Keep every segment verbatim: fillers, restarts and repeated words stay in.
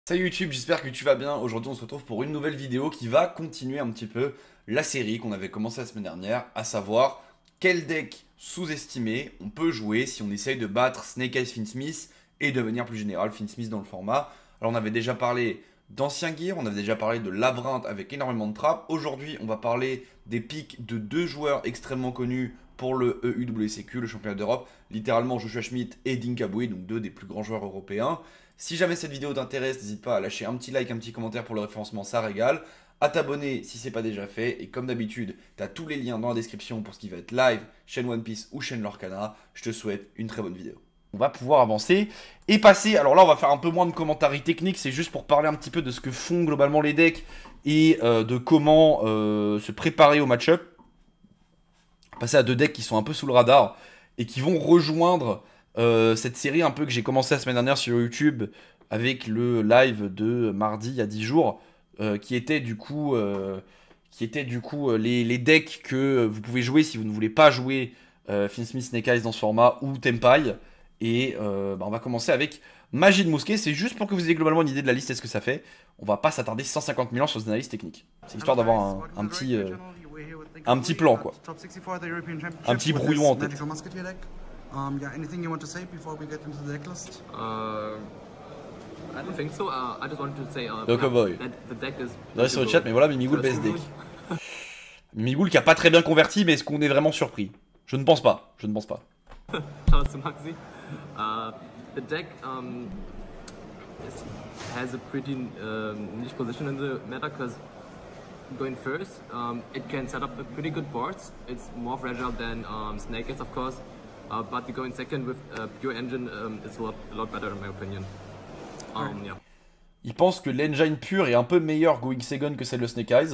Salut YouTube, j'espère que tu vas bien. Aujourd'hui on se retrouve pour une nouvelle vidéo qui va continuer un petit peu la série qu'on avait commencé la semaine dernière, à savoir quel deck sous-estimé on peut jouer si on essaye de battre Snake Eyes Fiendsmith et de manière plus générale Fiendsmith dans le format. Alors on avait déjà parlé d'anciens gears, on avait déjà parlé de labyrinthe avec énormément de trappes. Aujourd'hui on va parler des pics de deux joueurs extrêmement connus pour le E U W C Q, le championnat d'Europe, littéralement Joshua Schmidt et Dinka Boué, donc deux des plus grands joueurs européens. Si jamais cette vidéo t'intéresse, n'hésite pas à lâcher un petit like, un petit commentaire pour le référencement, ça régale. À t'abonner si c'est pas déjà fait. Et comme d'habitude, tu as tous les liens dans la description pour ce qui va être live, chaîne One Piece ou chaîne Lorcana. Je te souhaite une très bonne vidéo. On va pouvoir avancer et passer. Alors là, on va faire un peu moins de commentaires techniques. C'est juste pour parler un petit peu de ce que font globalement les decks et euh, de comment euh, se préparer au match-up. Passer à deux decks qui sont un peu sous le radar et qui vont rejoindre Euh, cette série un peu que j'ai commencé la semaine dernière sur YouTube avec le live de mardi il y a dix jours euh, qui était du coup euh, qui était du coup euh, les, les decks que vous pouvez jouer si vous ne voulez pas jouer euh, Fiendsmith Snake Eyes dans ce format ou Tempai. Et euh, bah, on va commencer avec Magie de Mousquet. C'est juste pour que vous ayez globalement une idée de la liste et ce que ça fait. On va pas s'attarder cent cinquante mille ans sur des analyses techniques. C'est histoire d'avoir un, un petit euh, un petit plan quoi, un petit brouillon en tête. Um, yeah, anything you want to say before we get into the deck list? Uh, I don't think so. Uh, I just wanted to say uh, Donc, yeah, boy. that the deck is. Là sur le chat, mais voilà, Mimigoul best deck. Mimigoul qui a pas très bien converti, mais est-ce qu'on est vraiment surpris? Je ne pense pas. Je ne pense pas. Shout out to Maxi. Uh, the deck um, is, has a pretty um, niche position in the meta because going first, um, it can set up a pretty good boards. It's more fragile than um, Snake Eyes, of course. Uh, but the going second with uh, pure engine um, is a lot, a lot better in my opinion. Um, yeah. Il pense que l'engine pure est un peu meilleure going second que celle de Snake Eyes.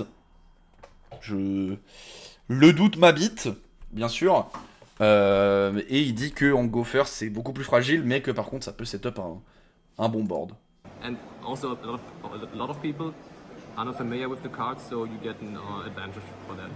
Je... Le doute m'habite, bien sûr. Euh, et il dit que en go first c'est beaucoup plus fragile, mais que par contre ça peut setup un, un bon board. And also a lot, of, a lot of people are not familiar with the cards, so you get an uh, advantage for that.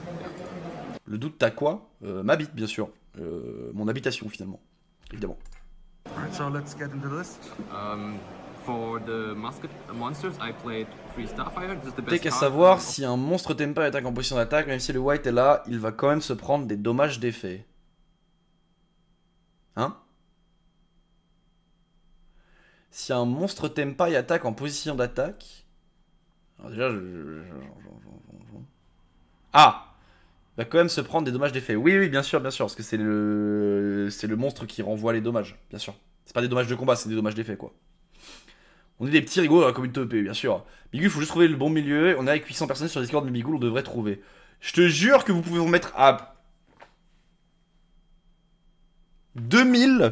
Yeah. Le doute t'as quoi euh, M'habite, bien sûr. Euh, mon habitation finalement, évidemment. Alright, so let's get into the list. Um, for the musket monsters, I played three Starfire. This is the best T'es qu'à card. savoir si un monstre Tempa attaque en position d'attaque, même si le white est là, il va quand même se prendre des dommages d'effet. Hein? Si un monstre Tempa attaque en position d'attaque... Alors déjà, je... je- je- Ah! Il va quand même se prendre des dommages d'effet. Oui, oui, bien sûr, bien sûr, parce que c'est le... c'est le monstre qui renvoie les dommages, bien sûr. C'est pas des dommages de combat, c'est des dommages d'effet, quoi. On est des petits rigolos dans la communauté E P, bien sûr. Migul, il faut juste trouver le bon milieu. On est avec huit cents personnes sur Discord, mais Migul, on devrait trouver. Je te jure que vous pouvez vous mettre à... deux mille,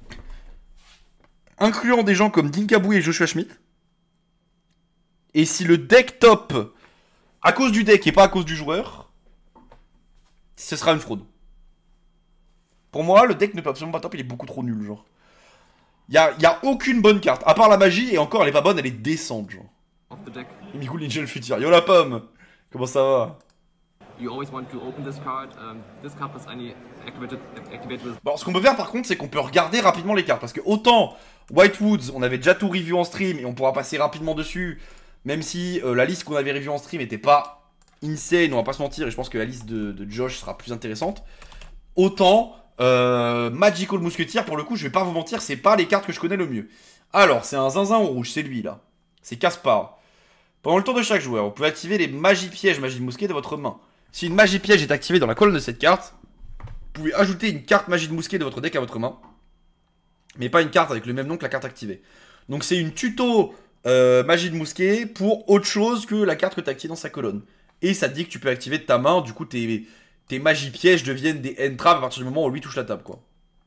incluant des gens comme Dinkabou et Joshua Schmidt. Et si le deck top, à cause du deck et pas à cause du joueur, ce sera une fraude. Pour moi, le deck ne peut absolument pas top, il est beaucoup trop nul, genre. Il y a, y a aucune bonne carte, à part la magie, et encore, elle est pas bonne, elle est décente, genre. Of the deck. Migul Ninja le futur. Yo la pomme! Comment ça va? You always want to open this card. Um, this card was only activated, activated with. Bon, ce qu'on peut faire par contre, c'est qu'on peut regarder rapidement les cartes. Parce que autant White Woods, on avait déjà tout review en stream et on pourra passer rapidement dessus. Même si euh, la liste qu'on avait review en stream n'était pas insane, on va pas se mentir. Et je pense que la liste de, de Josh sera plus intéressante. Autant euh, Magical Mousquetier, pour le coup, je vais pas vous mentir, c'est pas les cartes que je connais le mieux. Alors, c'est un zinzin en rouge, c'est lui là. C'est Caspar. Pendant le tour de chaque joueur, vous pouvez activer les magies pièges, magie de mousquet de votre main. Si une magie piège est activée dans la colonne de cette carte, vous pouvez ajouter une carte magie de mousquet de votre deck à votre main. Mais pas une carte avec le même nom que la carte activée. Donc c'est une tuto euh, magie de mousquet pour autre chose que la carte que tu actives dans sa colonne. Et ça te dit que tu peux activer de ta main, du coup tes, tes magies pièges deviennent des end traps à partir du moment où lui touche la table quoi.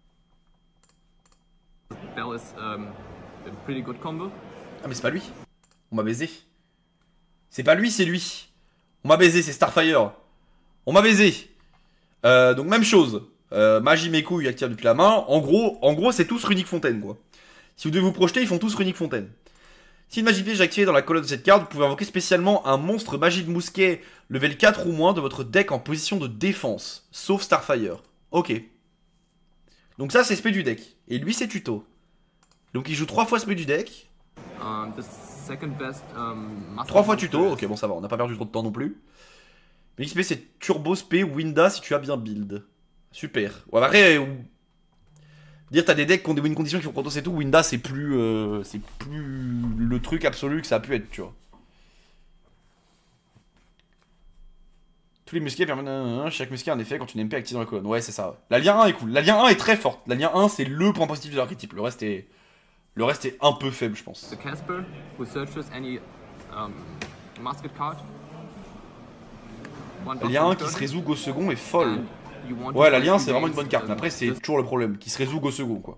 Bell is um, a pretty good combo. Ah mais c'est pas lui. On m'a baisé. C'est pas lui, c'est lui. On m'a baisé, c'est Starfire. On m'a baisé. Euh, donc même chose. Euh, magie mes couilles active depuis la main. En gros, en gros c'est tous Runique Fontaine quoi. Si vous devez vous projeter, ils font tous Runique Fontaine. Si une magie piège est activée dans la colonne de cette carte, vous pouvez invoquer spécialement un monstre magie de mousquet level quatre ou moins de votre deck en position de défense. Sauf Starfire. Ok. Donc ça c'est spé du deck. Et lui c'est tuto. Donc il joue trois fois spé du deck. Um, the second best um, muscle Trois fois monster tuto, is- ok bon ça va, on n'a pas perdu trop de temps non plus. Mais X P c'est Turbo Spé Winda si tu as bien build. Super. Ouais, bah après, ou... dire t'as des decks qui ont des win conditions qui font contre c'est tout, Winda c'est plus, euh, c'est plus le truc absolu que ça a pu être, tu vois. Tous les musquets permettent chaque musquet a un effet quand une M P est active dans la colonne. Ouais, c'est ça. Ouais. La lien un est cool. La lien un est très forte. La lien un c'est le point positif de l'archétype. Le reste est le reste est un peu faible, je pense. The Casper, who searches any um, musket card. One La buff lien for un qui se recursion, résout go second est folle. and you want to Ouais, la play lien three c'est vraiment une games, bonne carte. Mais um, après c'est just toujours le problème, qui se résout go second quoi.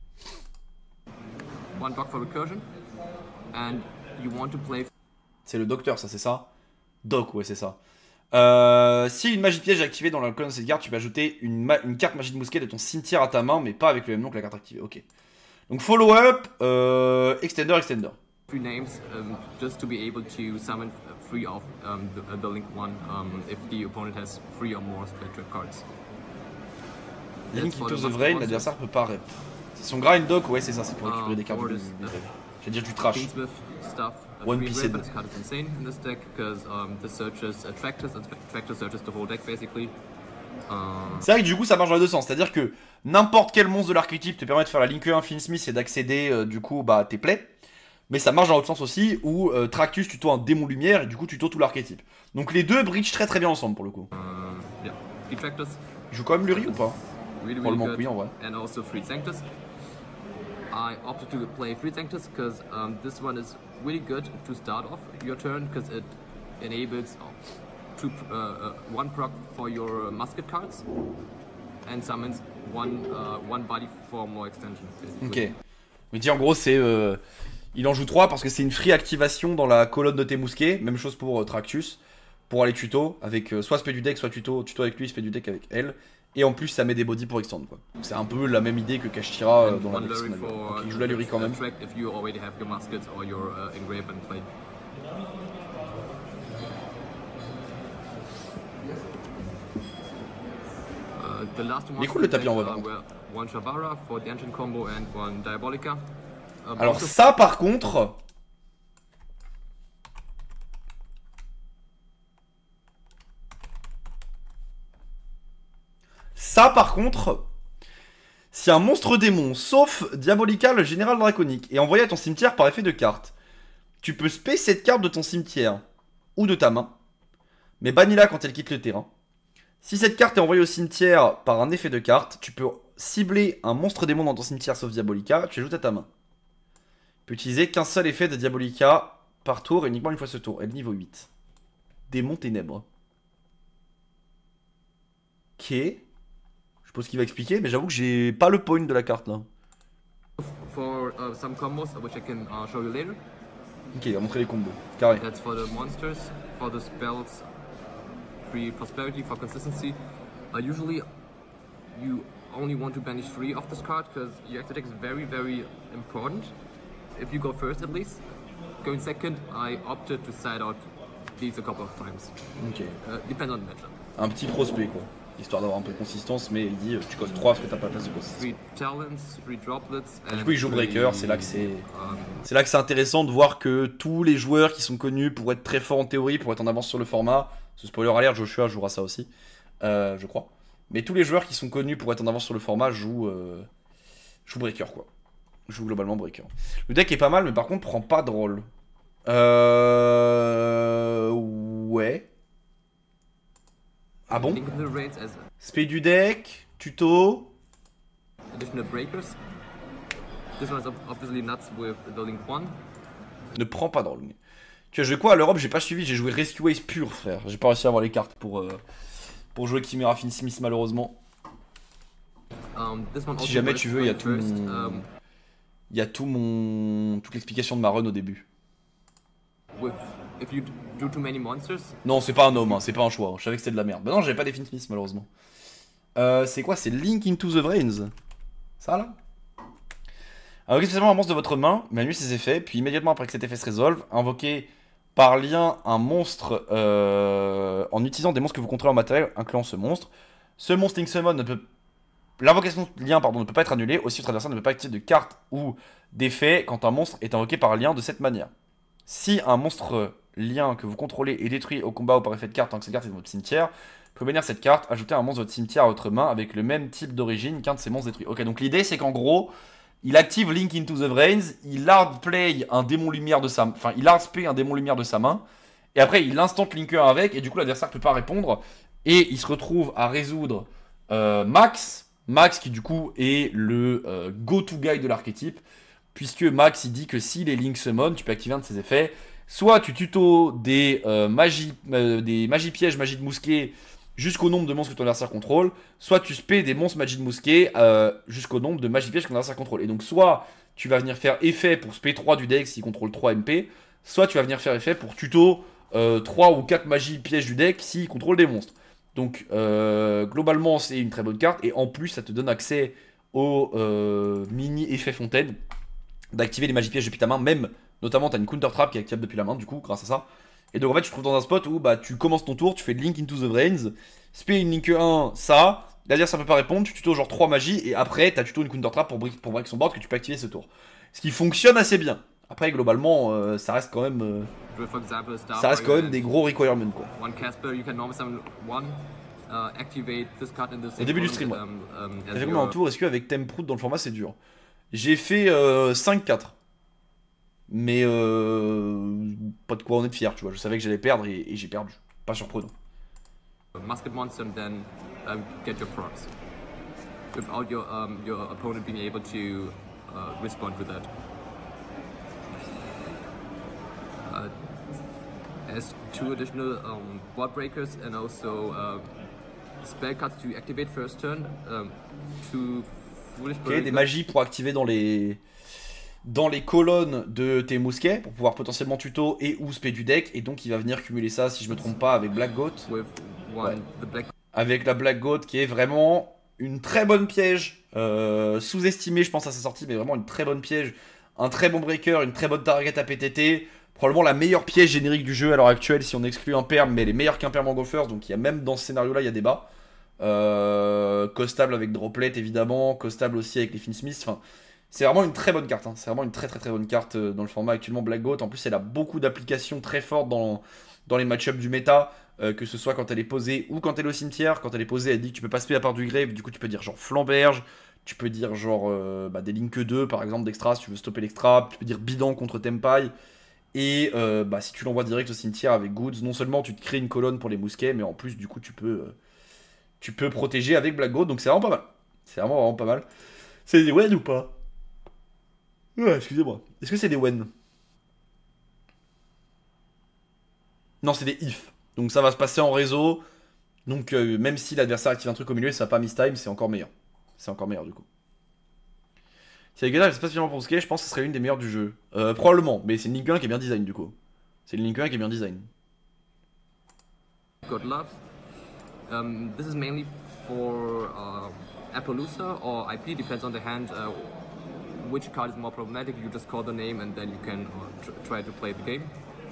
one block for recursion, and you want to play C'est le docteur, ça c'est ça. Doc, ouais c'est ça. Euh, si une magie de piège est activée dans la colonne de cette carte, tu peux ajouter une, ma- une carte magie de mousquet de ton cimetière à ta main, mais pas avec le même nom que la carte activée. Ok. Donc follow-up, euh, extender, extender. three names um, just to be able to summon uh, three of um, the, uh, the link one um, if the opponent has three or more spell trap cards. Link That's for into the the monster Vrain, monsters. l'adversaire peut pas rep. C'est son grind doc, ouais c'est ça, c'est pour récupérer Um, des cartes or du this, du uh, deck. J'allais dire du trash. Beansmith stuff. Uh, One three piece red, in. but this card is insane in this deck because um, this searches attractors, and attractor searches the whole deck basically. Uh, C'est vrai que du coup ça marche dans les deux sens, c'est-à-dire que n'importe quel monstre de l'archétype te permet de faire la Link un Finsmith et d'accéder euh, du coup bah, à tes plays. Mais ça marche dans l'autre sens aussi, où euh, Tractus tuto un démon lumière et du coup tuto tout l'archétype. Donc les deux bridge très très bien ensemble pour le coup. uh, yeah, Detractors. Il joue quand même Luri ou pas? Really, really Probablement good. oui en vrai. And also Freed Sanctus. I opted to play Freed Sanctus because um, this one is really good to start off your turn because it enables uh, two, uh, uh, one proc for your uh, musket cards and summons one uh, one body for more extension. Basically. Ok. Mais dis en gros c'est... Euh, il en joue trois parce que c'est une free activation dans la colonne de tes mousquets. Même chose pour euh, Tractus. Pour aller tuto avec euh, soit spé du deck, soit tuto, tuto avec lui, spé du deck avec elle. Et en plus ça met des bodies pour extend quoi. C'est un peu la même idée que Kashtira euh, And dans la one deck Lurie Signal. for Donc il joue la Luri quand même. attract if you already have your muskets or your uh, engraven plate. Uh, the last Il est cool le tapis en uh, vrai, par contre. were one Shavara for the engine combo and one Diabolica. Um, Alors also- ça par contre... Ça par contre... Si un monstre démon, sauf Diabolica, le général draconique, est envoyé à ton cimetière par effet de carte, tu peux spé cette carte de ton cimetière ou de ta main, mais bannis-la quand elle quitte le terrain. Si cette carte est envoyée au cimetière par un effet de carte, tu peux cibler un monstre démon dans ton cimetière sauf Diabolica, tu ajoutes à ta main. Tu peux utiliser qu'un seul effet de Diabolica par tour et uniquement une fois ce tour. Et le niveau huit. Démon ténèbres. Ok. Je suppose qu'il va expliquer, mais j'avoue que j'ai pas le point de la carte là. for uh, some combos uh, which I can uh, show you later. Ok, il va montrer les combos. Carré. That's for the monsters. For the spells, free prosperity for consistency. Uh, usually, you only want to banish three of this card because your extra deck is very, very important. If you go first, at least. Going second, I opted to side out these a couple of times. Ok. Uh, depends on the matchup. Un petit prospect quoi. Histoire d'avoir un peu de consistance, mais il dit tu costes trois parce que t'as pas la place de consistance. Three talents, three droplets. Du and coup il joue three, Breaker, c'est là que c'est... um, C'est là que c'est intéressant de voir que tous les joueurs qui sont connus pour être très forts en théorie, pour être en avance sur le format, ce spoiler alert, Joshua jouera ça aussi, euh, je crois. Mais tous les joueurs qui sont connus pour être en avance sur le format jouent, euh, jouent Breaker quoi. Jouent globalement Breaker. Le deck est pas mal, mais par contre prend pas de rôle. Euh... Ouais. Ah bon? Link in the Rains as Spé du deck, tuto. additional breakers. This one is ob- obviously nuts with the Link one. Ne prends pas de rôle. Tu as joué quoi à l'Europe? J'ai pas suivi, j'ai joué Rescue Ace pur frère. J'ai pas réussi à avoir les cartes pour, euh, pour jouer Chimera Finsmith malheureusement. Um, this one Si also jamais works tu veux, il y a going tout first. mon... Um, Il y a tout mon... toute l'explication de ma run au début. with if you d- do too many monsters, Non, c'est pas un homme, hein, c'est pas un choix. Je savais que c'était de la merde. Bah non, j'avais pas des Finsmith malheureusement. Euh, c'est quoi? C'est Link into the Vrains. Ça là? Invoquez spécialement un monstre de votre main, mais annulez ses effets, puis immédiatement après que cet effet se résolve, invoquez par lien un monstre euh, en utilisant des monstres que vous contrôlez en matériel, incluant ce monstre. Ce monstre Link Summon ne peut L'invocation de lien pardon, ne peut pas être annulée. Aussi, votre adversaire ne peut pas activer de carte ou d'effet quand un monstre est invoqué par lien de cette manière. Si un monstre lien que vous contrôlez est détruit au combat ou par effet de carte tant que cette carte est dans votre cimetière, vous pouvez bannir cette carte, ajouter un monstre de votre cimetière à votre main avec le même type d'origine qu'un de ces monstres détruits. Ok, donc l'idée c'est qu'en gros, il active Link into the Brains, il hardplay un démon lumière de sa, enfin il hardspay un démon lumière de sa main, et après il instant Link un avec, et du coup l'adversaire ne peut pas répondre, et il se retrouve à résoudre euh, Max, Max qui du coup est le euh, go-to guy de l'archétype, puisque Max il dit que si les Link summon, tu peux activer un de ses effets, soit tu tutos des, euh, magies, euh, des magies pièges, magie de mousquet, jusqu'au nombre de monstres que ton adversaire contrôle, soit tu spé des monstres magie de mousquet euh, jusqu'au nombre de magie pièges que ton adversaire contrôle. Et donc soit tu vas venir faire effet pour spé trois du deck s'il contrôle trois M P, soit tu vas venir faire effet pour tuto euh, trois ou quatre magies pièges du deck s'il contrôle des monstres. Donc euh, globalement c'est une très bonne carte, et en plus ça te donne accès au euh, mini effet fontaine, d'activer les magies pièges depuis ta main, même notamment tu as une counter trap qui est activable depuis la main du coup grâce à ça. Et donc en fait tu te trouves dans un spot où bah, tu commences ton tour, tu fais Link into the Brains, spé une Link un, ça, c'est-à-dire ça peut pas répondre, tu tuto genre trois magies, et après tu as tuto une counter trap pour break, pour break son board que tu peux activer ce tour. Ce qui fonctionne assez bien. Après globalement euh, ça reste quand même euh, example, ça reste quand même des gros requirements quoi. Au début du stream, ouais. Um, um, T'as fait combien en tour? Est-ce qu'avec Temproot dans le format c'est dur? J'ai fait euh, cinq quatre. Mais euh, pas de quoi en être fier, tu vois. Je savais que j'allais perdre et, et j'ai perdu. Pas surprenant. Musket monster and then um, get your procs. Without your, um, your opponent being able to uh, respond with that. Uh, as two additional um, board breakers and also uh, spell cards to activate first turn. Um, two foolish Ok, des magies pour activer dans les... dans les colonnes de tes mousquets pour pouvoir potentiellement tuto et ou spé du deck, et donc il va venir cumuler ça si je me trompe pas avec Black Goat. Ouais. Black... Avec la Black Goat qui est vraiment une très bonne piège, euh, sous-estimée je pense à sa sortie, mais vraiment une très bonne piège, un très bon breaker, une très bonne target à P T T, probablement la meilleure piège générique du jeu à l'heure actuelle si on exclut un perm, mais elle est meilleure qu'un perm en golfers, donc il y a même dans ce scénario là il y a débat. Euh, costable avec Droplet évidemment, costable aussi avec les Finsmith, enfin c'est vraiment une très bonne carte, hein. C'est vraiment une très très très bonne carte dans le format actuellement Black Goat. En plus elle a beaucoup d'applications très fortes dans, dans les match-ups du méta, euh, que ce soit quand elle est posée ou quand elle est au cimetière. Quand elle est posée elle dit que tu peux pas spé à part du grave, du coup tu peux dire genre flamberge, tu peux dire genre euh, bah, des Link deux par exemple d'extra si tu veux stopper l'extra, tu peux dire bidon contre Tempai. Et euh, bah, si tu l'envoies direct au cimetière avec Goods, non seulement tu te crées une colonne pour les mousquets, mais en plus du coup tu peux, euh, tu peux protéger avec Black Goat, donc c'est vraiment pas mal. C'est vraiment vraiment pas mal. C'est des Wen ou pas? Ouais, excusez-moi. Est-ce que c'est des Wen? Non, c'est des if. Donc ça va se passer en réseau. Donc euh, même si l'adversaire active un truc au milieu, ça va pas miss time, c'est encore meilleur. C'est encore meilleur du coup. Si la Gunnar, c'est pas suffisamment pour skate, je pense que ce serait une des meilleures du jeu. Euh, probablement, mais c'est une Link un qui est bien design du coup. C'est une Link un qui est bien design. God love. Um, this is mainly for uh, Appaloosa or I P, depends on the hand. Uh, which card is more problematic, you just call the name and then you can uh, tr try to play the game.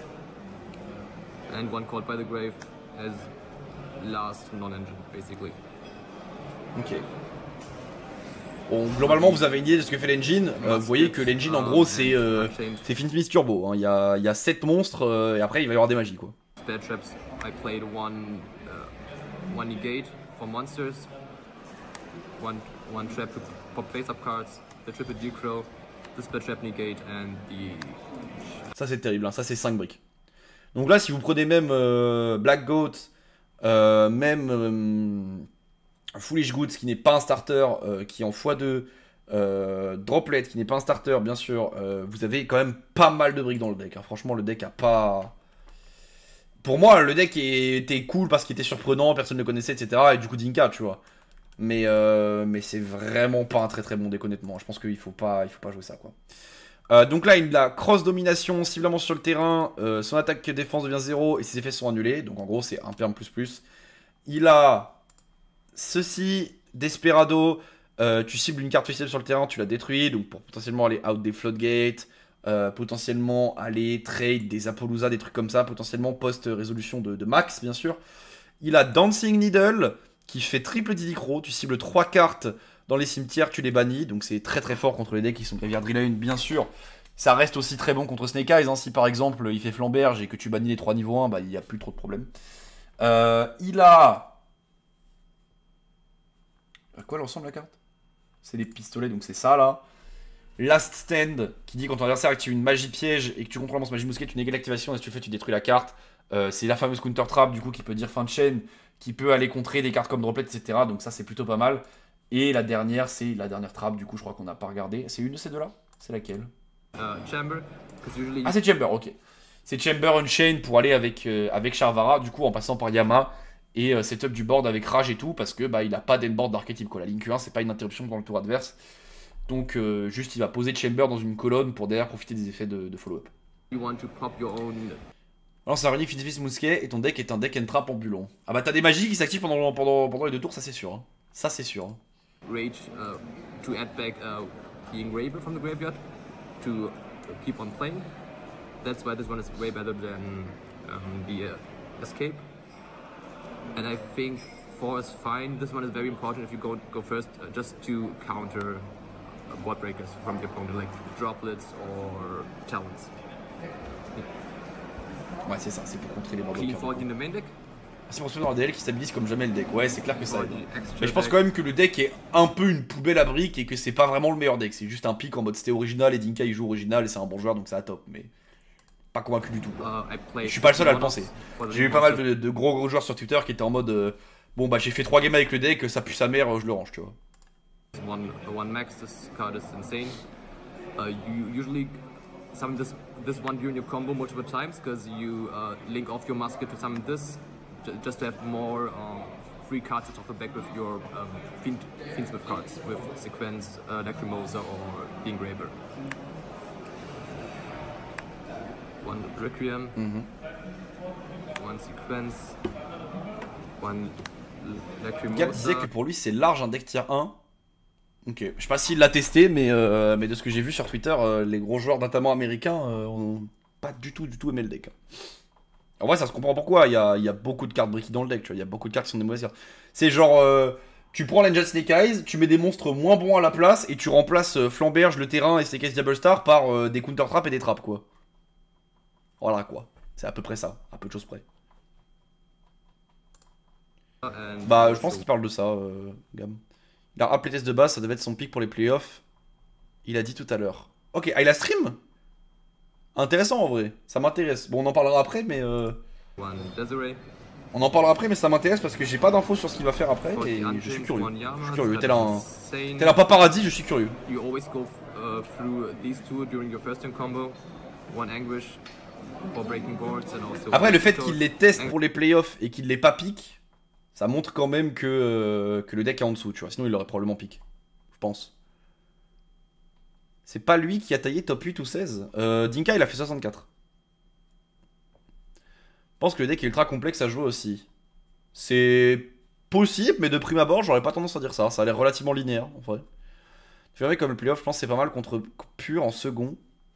And one called by the grave as last non-engine, basically. Ok. Bon, globalement, vous avez une idée de ce que fait l'engine. Euh, vous voyez que l'engine, en gros, c'est euh, Finsmith Turbo. Hein. Il y a, il y a sept monstres euh, et après, il va y avoir des magies, quoi. Spare traps, I played one, uh, one negate for monsters. One, one trap to pop face-up cards. The triple decrow, the spell trap negate and the... Ça c'est terrible, hein. Ça c'est cinq briques. Donc là si vous prenez même euh, Black Goat, euh, même euh, Foolish Goods qui n'est pas un starter, euh, qui est en fois deux, euh, Droplet qui n'est pas un starter bien sûr, euh, vous avez quand même pas mal de briques dans le deck, hein. Franchement le deck a pas... Pour moi le deck était cool parce qu'il était surprenant, personne ne le connaissait etc. Et du coup Dinka tu vois. Mais, euh, mais c'est vraiment pas un très très bon deck honnêtement. Je pense qu'il faut pas, il faut pas jouer ça quoi. Euh, donc là il a cross domination, ciblement sur le terrain, euh, son attaque défense devient zéro et ses effets sont annulés. Donc en gros c'est un perm plus plus. Il a ceci, Desperado, euh, tu cibles une carte officielle sur le terrain, tu la détruis. Donc pour potentiellement aller out des floodgates, euh, potentiellement aller trade des Appaloosa, des trucs comme ça, potentiellement post-résolution de, de max bien sûr. Il a Dancing Needle qui fait triple Didicro, tu cibles trois cartes dans les cimetières, tu les bannis. Donc c'est très très fort contre les decks qui sont Graveyard Relane, bien sûr. Ça reste aussi très bon contre Snake Eyes. Hein. Si par exemple il fait Flamberge et que tu bannis les trois niveaux un, bah, il n'y a plus trop de problèmes. Euh, il a... Quoi l'ensemble la carte? C'est les pistolets, donc c'est ça là. Last Stand, qui dit quand ton adversaire active une magie piège et que tu contrôles la magie mousquet, tu négues l'activation et si tu le fais, tu détruis la carte. Euh, c'est la fameuse counter trap, du coup, qui peut dire fin de chaîne, qui peut aller contrer des cartes comme Droplet, et cetera. Donc ça, c'est plutôt pas mal. Et la dernière, c'est la dernière trap, du coup, je crois qu'on n'a pas regardé. C'est une de ces deux-là? C'est laquelle? Uh, Chamber, usually... Ah, c'est Chamber, ok. C'est Chamber Unchained pour aller avec, euh, avec Charvara, du coup, en passant par Yama. Et euh, setup du board avec Rage et tout, parce que bah, il a pas d'endboard d'archétype, quoi. La ligne Q un, c'est pas une interruption dans le tour adverse. Donc euh, juste il va poser Chamber dans une colonne pour derrière profiter des effets de, de follow-up. Alors ça réunit Fitzfist Mousquet et ton deck est un deck and trap ambulant. Ah bah t'as des magies qui s'activent pendant, pendant, pendant les deux tours, ça c'est sûr. Hein. Ça c'est sûr. Hein. Rage uh, to add back uh, the Engraver from the graveyard to keep on playing. That's why this one is way better than um, the uh, Escape. And I think four is fine. This one is very important if you go, go first uh, just to counter board breakers from the opponent, like droplets or talents. Ouais, c'est ça, c'est pour contrer les board Clean breakers. forty in the main deck. C'est pour se mettre dans le D L qui stabilise comme jamais le deck. Ouais, c'est clair que ça aide. Extra Mais je pense deck. quand même que le deck est un peu une poubelle à briques et que c'est pas vraiment le meilleur deck. C'est juste un pic en mode c'était original et Dinka il joue original et c'est un bon joueur donc c'est à top. Mais pas convaincu du tout. Uh, I played Je suis pas le seul à le Monos penser. for the J'ai eu pas mal monster. de, de gros gros joueurs sur Twitter qui étaient en mode euh, bon bah j'ai fait trois games avec le deck, ça pue sa mère, je le range, tu vois. One, one max, this card is insane. Uh, you usually summon this this one during your combo multiple times because you uh, link off your musket to summon this, ju- just to have more um, free cards off the back with your um, Fiend, Fiendsmith cards, with Sequence, uh, Lacrimosa or the Engraver. One Requiem, one Sequence, one L- Gab disait que Lacrimosa. pour lui c'est large un deck tier un. Ok, je sais pas s'il l'a testé, mais, euh, mais de ce que j'ai vu sur Twitter, euh, les gros joueurs notamment américains euh, ont pas du tout du tout aimé le deck. En vrai, ça se comprend pourquoi, il y a, il y a beaucoup de cartes bricky dans le deck, tu vois, il y a beaucoup de cartes qui sont des mauvaises cartes. C'est genre, euh, tu prends l'Angel Snake Eyes, tu mets des monstres moins bons à la place, et tu remplaces euh, Flamberge, le terrain et Snake Eyes Diable Star par euh, des counter traps et des traps, quoi. Voilà, quoi. C'est à peu près ça, à peu de choses près. And Bah, je pense also- qu'il parle de ça, euh, Gam. Il a rappelé test de base, ça devait être son pick pour les playoffs. Il a dit tout à l'heure. Ok, ah, il a stream. Intéressant en vrai, ça m'intéresse. Bon, on en parlera après, mais euh, one Desiree. on en parlera après, mais ça m'intéresse parce que j'ai pas d'infos sur ce qu'il va faire après For et the je suis Unchained, curieux. one Je Yama, suis curieux. that Tel is un, insane. tel un paparazzi, je suis curieux. You always go uh, through these two during your first turn combo. One Anguish for breaking boards and also. Après, le fait So- qu'il les teste pour les playoffs et qu'il les pas pique, ça montre quand même que, euh, que le deck est en dessous, tu vois. Sinon, il l'aurait probablement pique. Je pense. C'est pas lui qui a taillé top huit ou seize. Euh, Dinka, il a fait soixante-quatre. Je pense que le deck est ultra complexe à jouer aussi. C'est possible, mais de prime abord, j'aurais pas tendance à dire ça. Ça a l'air relativement linéaire, en vrai. Tu verrais comme le playoff, je pense que c'est pas mal contre Pure en second.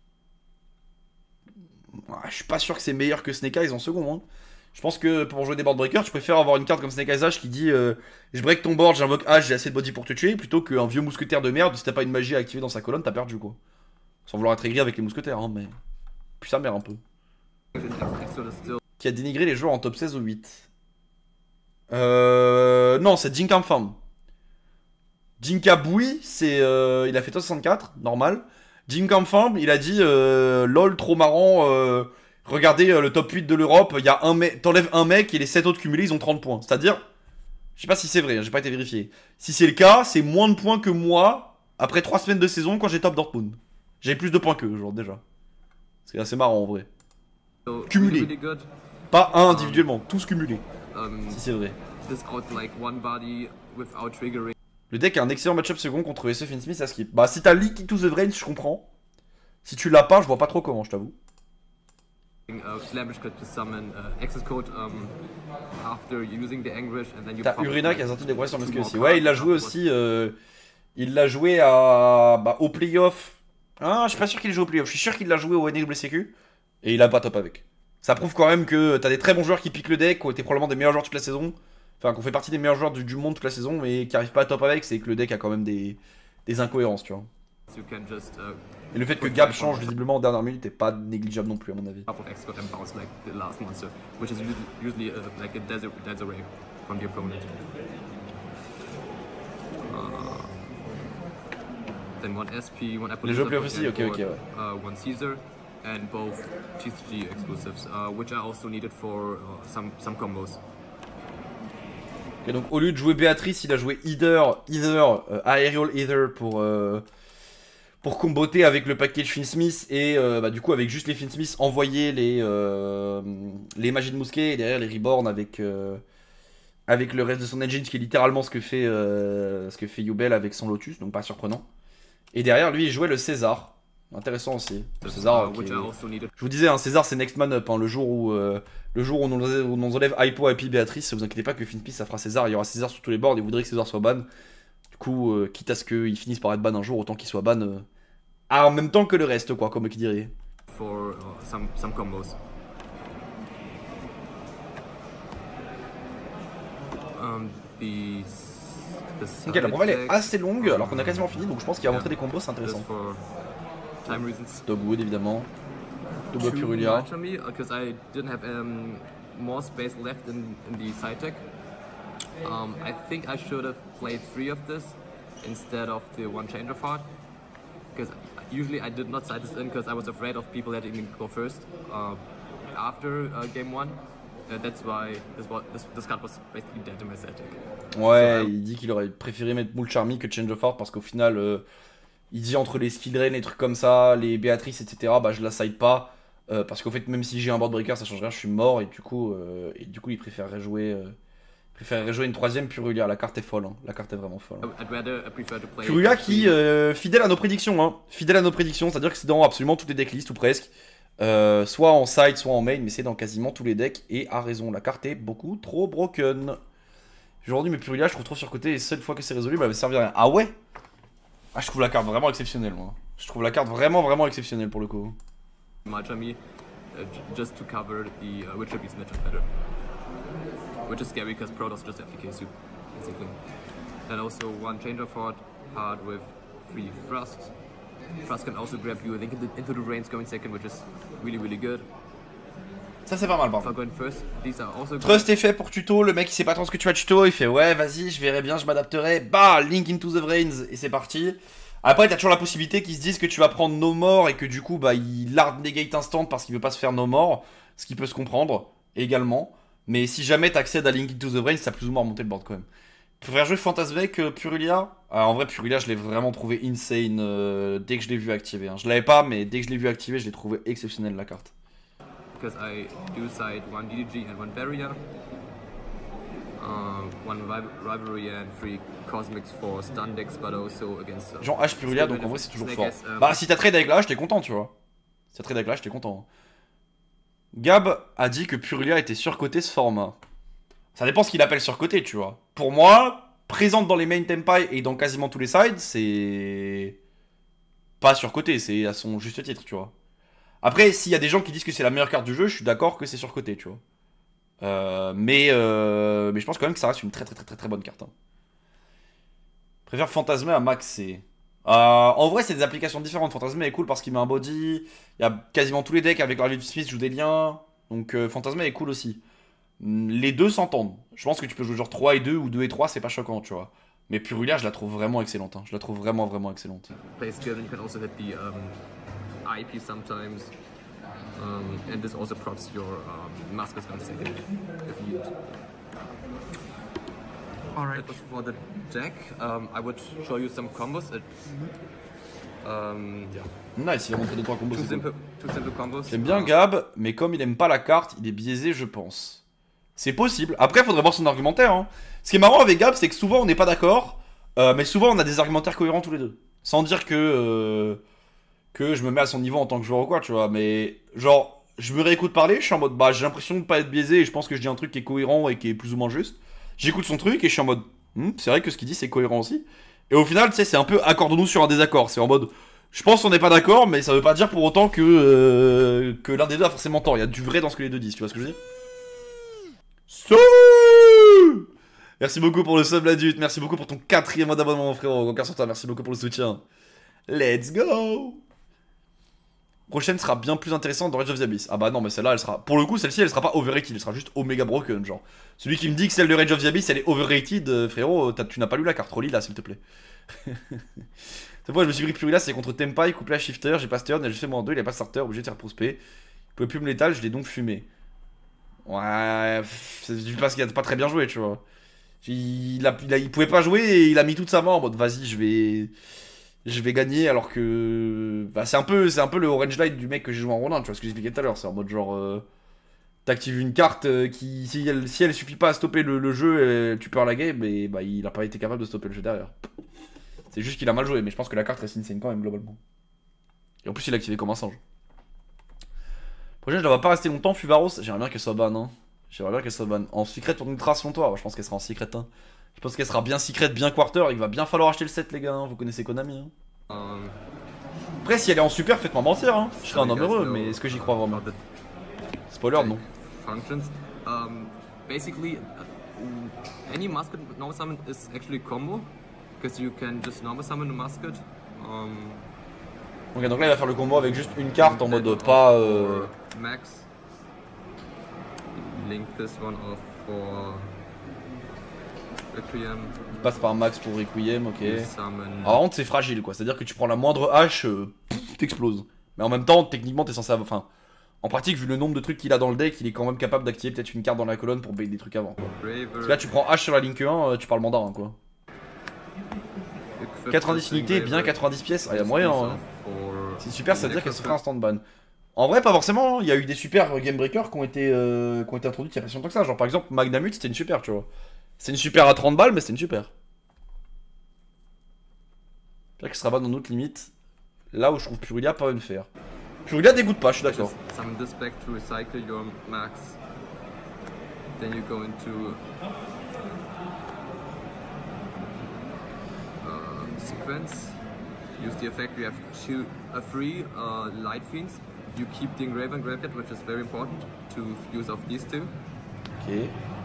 Ouais, je suis pas sûr que c'est meilleur que Snake Eyes en second. Hein. Je pense que pour jouer des board breakers, tu préfères avoir une carte comme Snake Eyes H qui dit euh, je break ton board, j'invoque H, j'ai assez de body pour te tuer, plutôt qu'un vieux mousquetaire de merde, si t'as pas une magie à activer dans sa colonne, t'as perdu quoi. Sans vouloir être aigri avec les mousquetaires, hein, mais. Puis sa mère un peu. Extra is still Qui a dénigré les joueurs en top seize ou huit. Euh. Non, c'est Jinka Farm. Jinka Boui, c'est. Euh, il a fait soixante-quatre, normal. Jinka Farm, il a dit euh, lol, trop marrant. Euh, regardez euh, le top huit de l'Europe, il y a un mec. T'enlèves un mec et les sept autres cumulés, ils ont trente points. C'est-à-dire. Je sais pas si c'est vrai, hein, j'ai pas été vérifié. Si c'est le cas, c'est moins de points que moi après trois semaines de saison quand j'ai top Dortmund. J'ai plus de points qu'eux, genre déjà. C'est assez marrant en vrai. so Cumulé. really good. Pas un individuellement, tous cumulés. Um, Si c'est vrai. this out like one body without triggering. Le deck a un excellent match-up second contre S F Finsmith à skip. Bah si t'as Leak to the Brain, je comprends. Si tu l'as pas, je vois pas trop comment, je t'avoue. Uh, Slambish could to summon uh, access code um, after using the Anguish and then you T'as pop Urina like qui a sorti des progrès sur two Musket more aussi. cards Ouais, il l'a joué afterwards. aussi. Euh, il l'a joué à, bah, au playoff. Ah, je suis pas sûr qu'il ait joué au playoff. Je suis sûr qu'il l'a joué au N W C Q. Et il a pas top avec. Ça prouve quand même que t'as des très bons joueurs qui piquent le deck, ou t'es probablement des meilleurs joueurs toute la saison. Enfin, qu'on fait partie des meilleurs joueurs du, du monde toute la saison, mais qui arrivent pas à top avec, c'est que le deck a quand même des, des incohérences, tu vois. You can just, uh, Et le fait que Gab change visiblement en dernière minute est pas négligeable non plus, à mon avis. half of X got bounce like the last monster, which is usually, usually uh, like a desert, desert ray from the opponent. Uh, then one S P, one Les jeux Appaloosa, playoff aussi, ok, ok, ouais. uh, one Caesar, and both T C G exclusives, uh, which are also needed for uh, some some combos. Et donc au lieu de jouer Béatrice, il a joué Either, Either, euh, Aerial Either pour, euh, pour comboter avec le package Finsmith et euh, bah, du coup avec juste les Finsmith envoyer les, euh, les Magies de Mousquet et derrière les Reborn avec, euh, avec le reste de son engine, ce qui est littéralement ce que fait, euh, ce que fait Yubel avec son Lotus, donc pas surprenant. Et derrière lui il jouait le César. Intéressant aussi. Le César, Uh, qui which est... are also needed. Je vous disais, hein, César c'est Next Man Up. Hein, le jour où, euh, le jour où on nous, où on nous enlève Hypo, Happy, Béatrice, vous inquiétez pas que Finpeace ça fera César. Il y aura César sur tous les boards et vous voudrez que César soit ban. Du coup, euh, quitte à ce qu'il finisse par être ban un jour, autant qu'il soit ban euh, en même temps que le reste, quoi, comme qui dirait. For uh, some some combos. Um, the, the Ok, la preuve elle est side assez longue deck, alors qu'on a quasiment fini, donc je pense qu'il va montrer des combos, c'est just intéressant. for time reasons. Dogwood évidemment. Double Too Purulia. much on me because I didn't have um, more space left in, in the side deck. Um, I think I should have played three of this instead of the one change of heart. Because usually I did not side this in because I was afraid of people letting me go first uh, after uh, game one. Uh, that's why this, was, this, this card was basically dead in my side deck. Ouais, So, um, il dit qu'il aurait préféré mettre Moule Charmy que Change of Heart parce qu'au final, euh, il dit entre les skill drain, les trucs comme ça, les Béatrice, et cetera, bah je la side pas. Euh, parce qu'au fait, même si j'ai un board breaker, ça change rien, je suis mort et du coup, euh, et du coup il préférerait jouer, euh, préférerait jouer une troisième Purulia. La carte est folle, hein. La carte est vraiment folle. Hein. I'd rather, I prefer to play Purulia qui, euh, fidèle à nos prédictions, hein. Fidèle à nos prédictions, c'est-à-dire que c'est dans absolument toutes les decklists ou presque. Euh, soit en side, soit en main, mais c'est dans quasiment tous les decks et a raison. La carte est beaucoup trop broken. Aujourd'hui, mes Purulia, je trouve trop surcoté et seule fois que c'est résolu, bah, elle me servir à rien. Ah ouais? Ah, je trouve la carte vraiment exceptionnelle, moi. Je trouve la carte vraiment, vraiment exceptionnelle pour le coup. much on me uh, j- just to cover the uh, Witcher Beast matchup better. Which is scary because Protoss just F T K soup, basically. And also one change of heart, hard with three thrusts. Thrust can also grab you, I think, into, into the range going second, which is really, really good. Ça, c'est pas mal, par For contre. going first, these are also Trust est fait pour tuto, le mec il sait pas trop ce que tu vas tuto, il fait ouais vas-y je verrai bien, je m'adapterai, bah Link into the Brains et c'est parti. Après t'as toujours la possibilité qu'ils se disent que tu vas prendre No More et que du coup bah il hard negate instant parce qu'il veut pas se faire No More, ce qui peut se comprendre également. Mais si jamais t'accèdes à Link into the Brains, ça a plus ou moins remonté le board quand même. Tu préfères jouer Fantasmé que Purulia? Ah, en vrai Purulia je l'ai vraiment trouvé insane euh, dès que je l'ai vu activer. Hein. Je l'avais pas mais dès que je l'ai vu activer je l'ai trouvé exceptionnel la carte. because I do side one D D G and one barrier. Uh, one rival rivalry and three cosmics for stun decks, but also against. Uh, Genre H Purulia donc en vrai c'est toujours Snake fort. as, um, Bah si t'as trade avec la H t'es content tu vois. Si t'as trade avec la H t'es content. Gab a dit que Purulia était surcoté ce format. Ça dépend ce qu'il appelle surcoté tu vois. Pour moi, présente dans les main tempai et dans quasiment tous les sides, c'est pas surcoté, c'est à son juste titre tu vois. Après s'il y a des gens qui disent que c'est la meilleure carte du jeu, je suis d'accord que c'est surcoté tu vois. Euh, mais, euh, mais je pense quand même que ça reste une très très très très, très bonne carte. Hein. Je préfère Fantasmé à Maxé. Euh, en vrai, c'est des applications différentes. Fantasmé est cool parce qu'il met un body. Il y a quasiment tous les decks avec l'Argent Smith jouent des liens. Donc euh, Fantasmé est cool aussi. Les deux s'entendent. Je pense que tu peux jouer genre trois et deux ou deux et trois, c'est pas choquant, tu vois. Mais Purulia, je la trouve vraiment excellente. Hein. Je la trouve vraiment vraiment excellente. plays good, and you can also hit the um, I P sometimes. Um, and this also props your um, Mask is going to second if needed. Alright. That was for the deck. Um, I would show you some combos. It, um, yeah. Nice, il a montré deux trois combos. Two c'est cool. simple, two simple combos. J'aime bien Uh, Gab, mais comme il aime pas la carte, il est biaisé, je pense. C'est possible. Après, il faudrait voir son argumentaire. Hein. Ce qui est marrant avec Gab, c'est que souvent on n'est pas d'accord, euh, mais souvent on a des argumentaires cohérents tous les deux. Sans dire que euh, que je me mets à son niveau en tant que joueur ou quoi, tu vois. Mais genre, je me réécoute parler, je suis en mode, bah j'ai l'impression de pas être biaisé et je pense que je dis un truc qui est cohérent et qui est plus ou moins juste. J'écoute son truc et je suis en mode, hm, c'est vrai que ce qu'il dit c'est cohérent aussi. Et au final, tu sais, c'est un peu accordons-nous sur un désaccord. C'est en mode, je pense qu'on n'est pas d'accord, mais ça veut pas dire pour autant que, euh, que l'un des deux a forcément tort. Il y a du vrai dans ce que les deux disent, tu vois ce que je veux dire? So Merci beaucoup pour le sub l'adulte, merci beaucoup pour ton quatrième mois d'abonnement mon frérot, encore sur toi, merci beaucoup pour le soutien. Let's go. Prochaine sera bien plus intéressante dans Rage of the Abyss. Ah bah non mais celle-là elle sera... Pour le coup celle-ci elle sera pas overrated, elle sera juste Omega Broken genre. Celui qui me dit que celle de Rage of the Abyss elle est overrated, euh, frérot, tu n'as pas lu la carte, relis là s'il te plaît. Cette fois je me suis pris Purilla, c'est contre Tempai, couplage shifter, j'ai pas stun, j'ai juste fait moins deux, il a pas starter, obligé de faire prospect. Il pouvait plus me létal, je l'ai donc fumé. Ouais, c'est du parce qu'il a pas très bien joué tu vois. Il, a, il, a, il pouvait pas jouer et il a mis toute sa main en mode vas-y je vais... Je vais gagner alors que... Bah, c'est un peu c'est un peu le Orange Light du mec que j'ai joué en Ronin, tu vois ce que j'expliquais tout à l'heure. C'est en mode genre... Euh, T'actives une carte euh, qui... Si elle, si elle suffit pas à stopper le, le jeu, euh, tu perds la game, mais bah, il a pas été capable de stopper le jeu derrière. C'est juste qu'il a mal joué, mais je pense que la carte reste insane quand même globalement. Et en plus il a activé comme un singe. Prochaine je ne va pas rester longtemps, Fuvaros. J'aimerais bien qu'elle soit ban, hein. J'aimerais bien qu'elle soit ban. En secret ou en ultra selon toi? Ouais, je pense qu'elle sera en secret, hein. Je pense qu'elle sera bien secret, bien quarter. Il va bien falloir acheter le set, les gars. Hein. Vous connaissez Konami. Hein. Um, Après, si elle est en super, faites-moi mentir. Hein. Je serais un homme heureux, mais est-ce que j'y crois vraiment? Spoiler, non. Functions. Um, basically, uh, any musket normal summon is actually combo, because you can just normal summon a musket. Um, ok, donc là, il va faire le combo avec juste une carte en mode pas. Euh... Max. Link this one off for. Requiem. Il passe par Max pour Requiem, ok. Alors, par contre, c'est fragile quoi, c'est-à-dire que tu prends la moindre hache, euh, t'exploses. Mais en même temps, techniquement, t'es censé avoir. Enfin, en pratique, vu le nombre de trucs qu'il a dans le deck, il est quand même capable d'activer peut-être une carte dans la colonne pour bait des trucs avant. Quoi. Parce que là, tu prends hache sur la Link un, euh, tu parles mandarin quoi. quatre-vingt-dix unités, bien quatre-vingt-dix pièces, ah, y'a moyen. Hein. C'est super, ça veut dire qu'elle se fera un stand ban. En vrai, pas forcément, il y a eu des super Game Breakers qui ont été, euh, qui ont été introduits il y a pas si longtemps que ça. Genre, par exemple, Magnamut, c'était une super, tu vois. C'est une super à trente balles, mais c'est une super. J'espère qu'elle sera ban dans notre limite. Là où je trouve Purilla pas unfair. Purilla dégoûte pas, je suis d'accord. Summon this back to recycle your max. Then you go into uh, sequence. Use the effect. You have two, a free uh, light fiends. You keep the engraver and graveyard, which is very important to use of these two. Ok.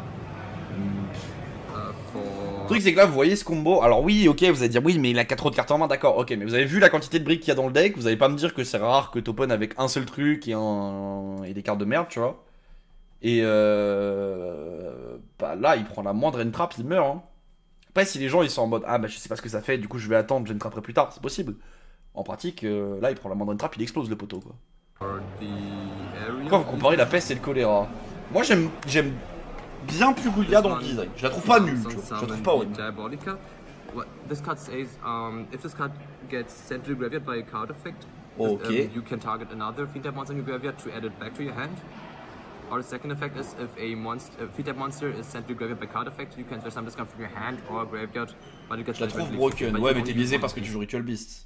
Le truc c'est que là vous voyez ce combo, alors oui ok vous allez dire oui mais il a quatre autres cartes en main, d'accord ok, mais vous avez vu la quantité de briques qu'il y a dans le deck, vous allez pas me dire que c'est rare que t'open avec un seul truc et, un... et des cartes de merde tu vois. Et euh... bah là il prend la moindre entrap, il meurt hein. Après si les gens ils sont en mode ah bah je sais pas ce que ça fait, du coup je vais attendre, je entraperai plus tard, c'est possible. En pratique euh, là il prend la moindre entrap, il explose le poteau quoi. Pourquoi vous comparez la peste et le choléra? Moi j'aime j'aime bien Purilla dans le design. Je la trouve pas nulle, tu vois. Je la trouve pas horrible. This card says um, if this card gets sent to the graveyard by a card effect, okay. um, you can target another fiend type monster in your graveyard to add it back to your hand. Or the second effect is if a monster, a fiend type monster is sent to the graveyard by card effect, you can summon this card from your hand or graveyard, but it gets. Je la trouve broken. Ouais, mais t'es biaisé parce que tu joues Ritual Beast.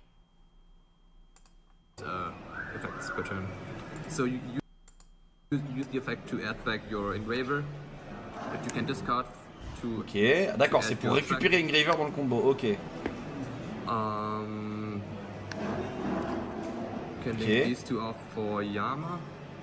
Uh, effects per turn. So you, you use the effect to add back your engraver. But you can discard to. Ok, d'accord, c'est pour récupérer engraver dans le combo. Ok. Um. Can okay. link these two off for Yama.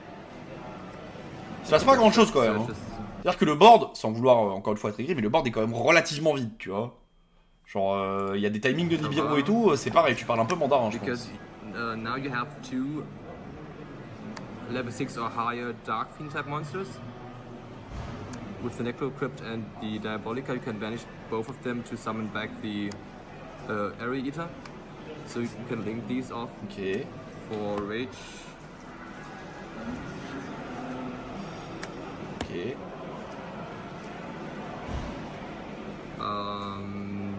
Ça passe pas grand chose quand même. Hein. C'est-à-dire que le board, sans vouloir euh, encore une fois être aigri, mais le board est quand même relativement vide, tu vois. Genre, il euh, y a des timings de Nibiru et tout, c'est pareil, tu parles un peu mandarin, je pense. Uh, now you have two level six or higher Dark Fiend type monsters. With the Necro Crypt and the Diabolica, you can banish both of them to summon back the uh, Area Eater. So you can link these off okay. for Rage. Okay. Um,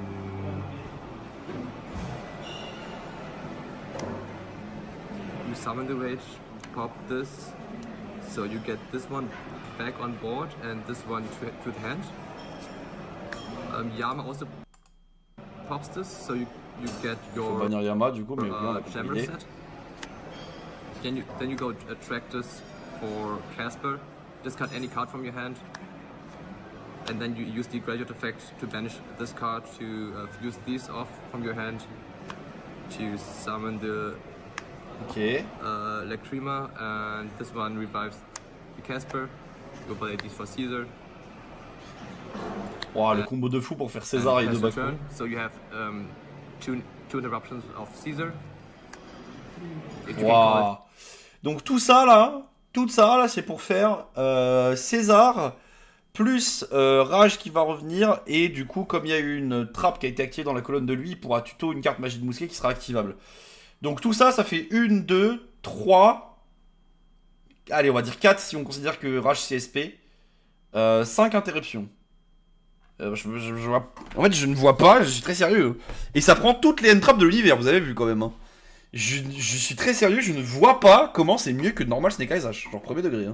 you summon the Rage, pop this, so you get this one back on board and this one to, to the hand. Um, Yama also pops this, so you, you get your Faut bannir Yama du coup, mais uh, Jammer set. Then you, then you go attract this for Casper. Discard any card from your hand. And then you use the Graduate effect to banish this card to uh, fuse these off from your hand. To summon the okay. uh, Lacrima, and this one revives the Casper. Go play these for Caesar. Wow, le combo de fou pour faire César et And deux press back. return. So you have um, two, two interruptions of Caesar. If you can call Wow. Donc tout ça là, tout ça là, c'est pour faire euh, César plus euh, Rage qui va revenir. Et du coup, comme il y a eu une trappe qui a été activée dans la colonne de lui, il pourra tuto une carte magie de mousquet qui sera activable. Donc tout ça, ça fait une, deux, trois. Allez, on va dire quatre si on considère que Rage C S P. Euh, cinq interruptions. Euh, je, je- je vois... En fait, je ne vois pas, je suis très sérieux. Et ça prend toutes les end-traps de l'univers, vous avez vu quand même. Hein. Je, je suis très sérieux, je ne vois pas comment c'est mieux que normal Snake Eyes H. Genre premier degré. Hein.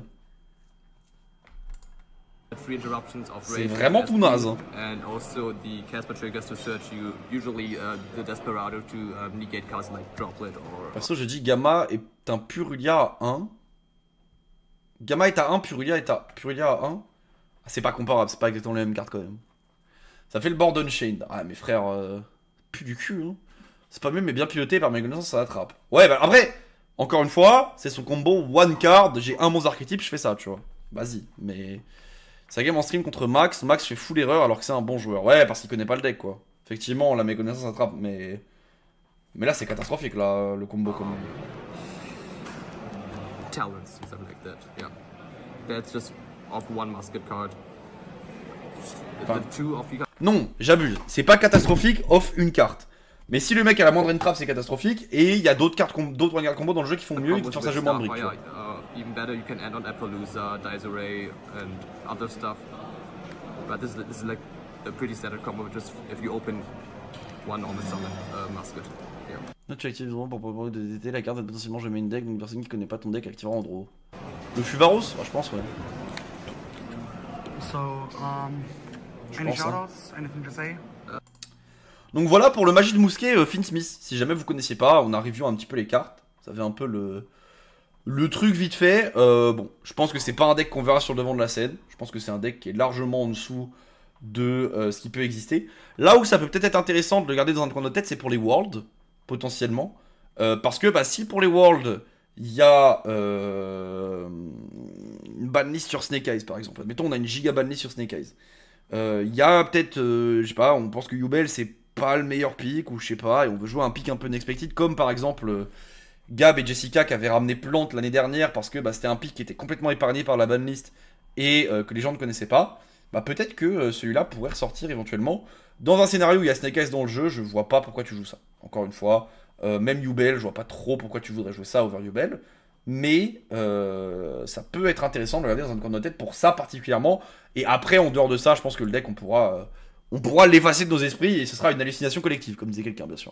three interruptions of C'est Rage vraiment and tout naze. Hein. And also the Casper triggers to search you, usually uh, the Desperado to um, negate cards like Droplet or... Perso, je dis Gamma est un Purulia à un. Gamma est à un, Purulia est à, Purulia à un. Ah, c'est pas comparable, c'est pas exactement les mêmes cartes quand même. Ça fait le board Unchained. Ah, mes frères, euh, pue du cul. Hein. C'est pas mieux, mais bien piloté par mes connaissances, ça attrape. Ouais, bah après, encore une fois, c'est son combo one card. J'ai un monstre archétype, je fais ça, tu vois. Vas-y, mais. Sa game en stream contre Max. Max fait full erreur alors que c'est un bon joueur. Ouais, parce qu'il connaît pas le deck, quoi. Effectivement, la méconnaissance attrape, mais. Mais là, c'est catastrophique, là, le combo, quand même. Talents, something like that, yeah. That's just off one musket card. Enfin, The two of you non, j'abuse. C'est pas catastrophique, off une carte. Mais si le mec a la moindre entrave, c'est catastrophique. Et il y a d'autres cartes, d'autres one card combo dans le jeu qui font mieux et qui forcent à jouer moins de briques. tu vois. Uh, even better, you can add on Appaloosa, Dice Array, and other stuff. But this is, this is like a pretty standard combo, just if you open one on the summon uh, musket. Yeah. Là, tu actives vraiment pour proposer de D T, la carte va potentiellement jouer main deck, donc une personne qui connaît pas ton deck activera en draw. Le Fuvaros, ouais, je pense, ouais. So, um, Je any pense, hein. shoutouts? Anything to say? Donc voilà pour le magie de mousquet euh, Finn Smith. Si jamais vous connaissiez pas, on a review un petit peu les cartes. Ça fait un peu le, le truc vite fait. Euh, bon, je pense que c'est pas un deck qu'on verra sur le devant de la scène. Je pense que c'est un deck qui est largement en dessous de euh, ce qui peut exister. Là où ça peut peut-être être intéressant de le garder dans un coin de notre tête, c'est pour les Worlds, potentiellement. Euh, parce que bah, si pour les Worlds, il y a euh, une banlist sur Snake Eyes, par exemple. Admettons, on a une giga banlist sur Snake Eyes. Il euh, y a peut-être, euh, je sais pas, on pense que Yubel c'est pas le meilleur pick, ou je sais pas, et on veut jouer un pick un peu unexpected, comme par exemple euh, Gab et Jessica qui avaient ramené Plante l'année dernière parce que bah, c'était un pick qui était complètement épargné par la banlist et euh, que les gens ne connaissaient pas. Bah, peut-être que euh, celui-là pourrait ressortir éventuellement. Dans un scénario où il y a Snake Eyes dans le jeu, je vois pas pourquoi tu joues ça. Encore une fois, euh, même Yubel, je vois pas trop pourquoi tu voudrais jouer ça over Yubel. Mais euh, ça peut être intéressant de le regarder dans un coin de notre tête pour ça particulièrement. Et après, en dehors de ça, je pense que le deck, on pourra, euh, on pourra l'effacer de nos esprits et ce sera une hallucination collective, comme disait quelqu'un, bien sûr.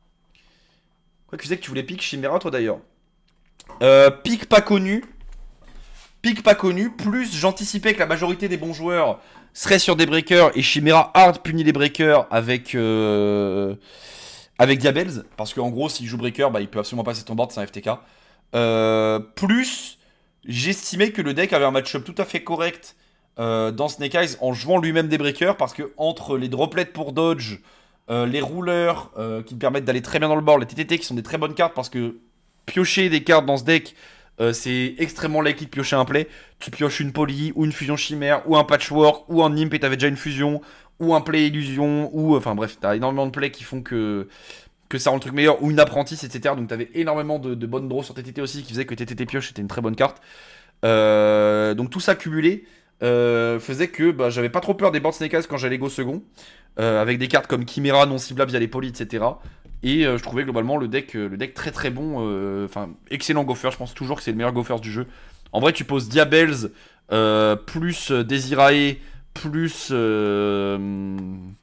Quoi que tu sais que tu voulais pick Chimera, toi d'ailleurs. Euh, pick pas connu. Pick pas connu, plus j'anticipais que la majorité des bons joueurs seraient sur des breakers et Chimera hard punit les breakers avec, euh, avec Diabels. Parce qu'en gros, s'il joue breaker, bah, il peut absolument passer ton board, c'est un F T K. Euh, plus j'estimais que le deck avait un match-up tout à fait correct euh, dans Snake Eyes en jouant lui-même des breakers, parce que entre les droplets pour dodge, euh, les rouleurs euh, qui permettent d'aller très bien dans le board, les T T T qui sont des très bonnes cartes parce que piocher des cartes dans ce deck euh, c'est extrêmement likely de piocher un play. Tu pioches une poly ou une fusion chimère ou un patchwork ou un imp et t'avais déjà une fusion ou un play illusion ou enfin bref, t'as énormément de plays qui font que que ça rend le truc meilleur, ou une apprentice, et cetera. Donc t'avais énormément de, de bonnes draws sur T T T aussi, qui faisait que T T T pioche était une très bonne carte. Euh, donc tout ça cumulé euh, faisait que bah, j'avais pas trop peur des board Snake Eyes quand j'allais go second, euh, avec des cartes comme Chimera non ciblable via les poly, et cetera. Et euh, je trouvais globalement le deck, le deck très très bon, enfin euh, excellent go first. Je pense toujours que c'est le meilleur go first du jeu. En vrai, tu poses Diabels euh, plus Desirae plus euh,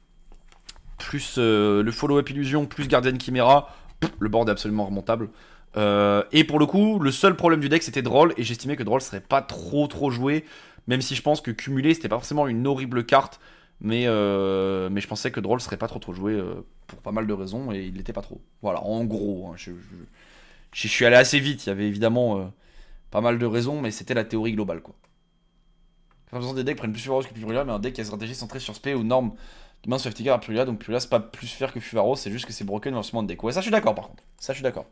plus euh, le follow-up illusion, plus Guardian Chimera, pff, le board est absolument remontable. Euh, et pour le coup, le seul problème du deck c'était Droll, et j'estimais que Droll serait pas trop trop joué, même si je pense que cumulé c'était pas forcément une horrible carte, mais, euh, mais je pensais que Droll serait pas trop trop joué euh, pour pas mal de raisons, et il l'était pas trop. Voilà, en gros, hein, je, je, je suis allé assez vite, il y avait évidemment euh, pas mal de raisons, mais c'était la théorie globale quoi. Pas besoin des decks prennent plus Fuvaros que Purulia, mais un deck qui a une stratégie centrée sur spé ou norme qui main sur F T K à Purulia, donc Purulia c'est pas plus faire que Fuvaros, c'est juste que c'est broken versement de deck. Ouais, ça je suis d'accord par contre, ça je suis d'accord.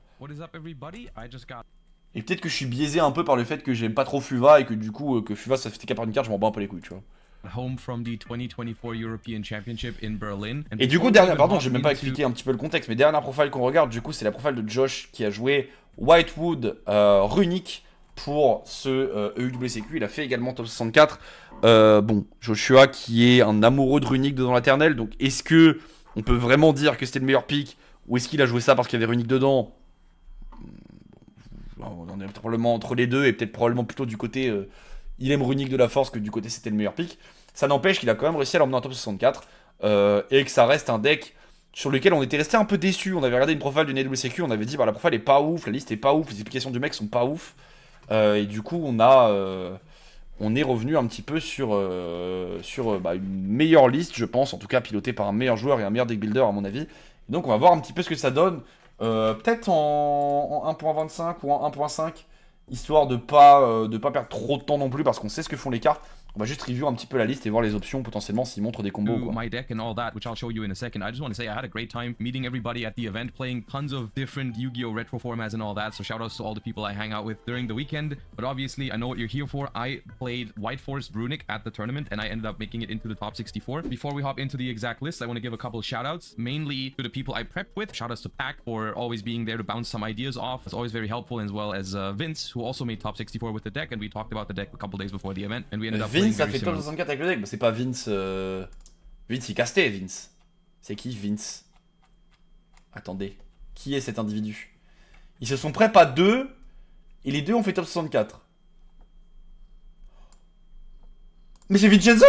Et peut-être que je suis biaisé un peu par le fait que j'aime pas trop Fuva et que du coup, euh, que Fuva ça F T K par une carte, je m'en bats un peu les couilles, tu vois. home from the twenty twenty-four European Championship in Berlin. And Et du coup, before we dernière, even pardon, hop j'ai même pas into- expliqué un petit peu le contexte, mais dernière profile qu'on regarde, du coup, c'est la profile de Josh qui a joué Whitewood euh, Runic pour ce euh, E U W C Q. Il a fait également top soixante-quatre. Euh, bon, Joshua qui est un amoureux de Runic dedans l'éternel, donc est-ce que on peut vraiment dire que c'était le meilleur pick ou est-ce qu'il a joué ça parce qu'il y avait Runic dedans? On est probablement entre les deux et peut-être probablement plutôt du côté euh, il aime Runic de la force que du côté c'était le meilleur pick. Ça n'empêche qu'il a quand même réussi à l'emmener en top soixante-quatre euh, et que ça reste un deck sur lequel on était resté un peu déçu. On avait regardé une profile d'une E W C Q, on avait dit bah la profile est pas ouf, la liste est pas ouf, les explications du mec sont pas ouf. Euh, et du coup on a euh, on est revenu un petit peu sur, euh, sur euh, bah, une meilleure liste, je pense, en tout cas pilotée par un meilleur joueur et un meilleur deck builder à mon avis. Et donc on va voir un petit peu ce que ça donne, euh, peut-être en, en un point vingt-cinq ou en un point cinq, histoire de pas, euh, de pas perdre trop de temps non plus parce qu'on sait ce que font les cartes. On va juste review un petit peu la liste et voir les options potentiellement s'ils montrent des combos. to Quoi. my deck and all that, which I'll show you in a second. I just want to say I had a great time meeting everybody at the event, playing tons of different Yu-Gi-Oh! Retro formats and all that, so shout outs to all the people I hang out with during the weekend. But obviously, I know what you're here for. I played White Forest Runic at the tournament, and I ended up making it into the top sixty-four. Before we hop into the exact list, I want to give a couple of shout outs, mainly to the people I prepped with. Shout outs to Pac for always being there to bounce some ideas off. It's always very helpful, as well as uh, Vince, who also made top sixty-four with the deck, and we talked about the deck a couple days before the event, and we ended up playing Vince a very fait top similar. soixante-quatre avec le deck, bah, c'est pas Vince. Euh... Vince il castait Vince. C'est qui Vince? Attendez, qui est cet individu? Ils se sont prêts pas deux, et les deux ont fait top soixante-quatre. Mais c'est Vincenzo!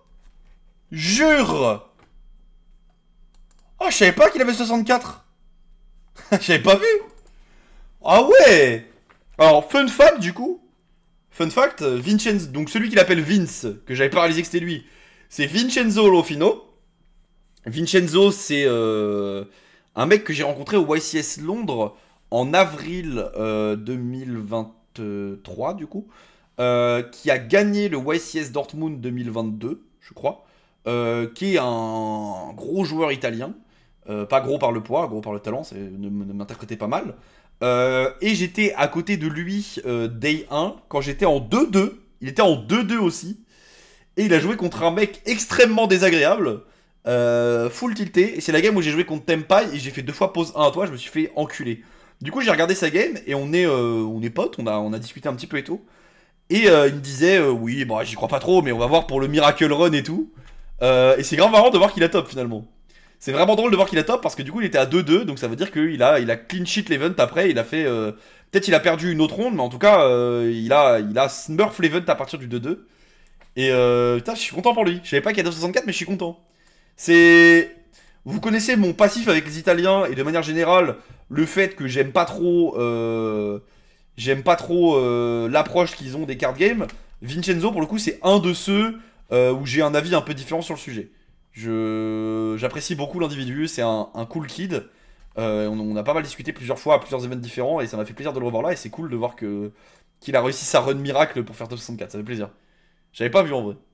Jure! Oh, je savais pas qu'il avait soixante-quatre. J'avais pas vu. Ah ouais! Alors, fun fact du coup. Fun fact, Vincenzo, donc celui qu'il appelle Vince, que j'avais pas réalisé que c'était lui, c'est Vincenzo Lofino. Vincenzo, c'est euh, un mec que j'ai rencontré au Y C S Londres en avril euh, deux mille vingt-trois, du coup, euh, qui a gagné le Y C S Dortmund deux mille vingt-deux, je crois, euh, qui est un gros joueur italien, euh, pas gros par le poids, gros par le talent, ne, ne m'interprétez pas mal. Euh, et j'étais à côté de lui euh, Day un quand j'étais en deux deux. Il était en deux deux aussi. Et il a joué contre un mec extrêmement désagréable, euh, full tilté. Et c'est la game où j'ai joué contre Tempai et j'ai fait deux fois pause un à toi. Je me suis fait enculer. Du coup, j'ai regardé sa game et on est, euh, on est potes. On a, on a discuté un petit peu et tout. Et euh, il me disait euh, oui, bon, j'y crois pas trop, mais on va voir pour le Miracle Run et tout. Euh, et c'est grave marrant de voir qu'il a top finalement. C'est vraiment drôle de voir qu'il a top parce que du coup il était à deux deux, donc ça veut dire qu'il a, il a clean sheet l'event après, il a fait... Euh, peut-être il a perdu une autre ronde, mais en tout cas euh, il, a, il a smurf l'event à partir du deux deux. Et euh, putain, je suis content pour lui. Je savais pas qu'il y a deux soixante-quatre, mais je suis content. C'est... Vous connaissez mon passif avec les Italiens et de manière générale, le fait que j'aime pas trop... Euh, j'aime pas trop euh, l'approche qu'ils ont des card games. Vincenzo pour le coup c'est un de ceux euh, où j'ai un avis un peu différent sur le sujet. Je J'apprécie beaucoup l'individu, c'est un, un cool kid. Euh, on, on a pas mal discuté plusieurs fois à plusieurs événements différents et ça m'a fait plaisir de le revoir là et c'est cool de voir que qu'il a réussi sa run miracle pour faire top soixante-quatre, ça fait plaisir. J'avais pas vu en vrai.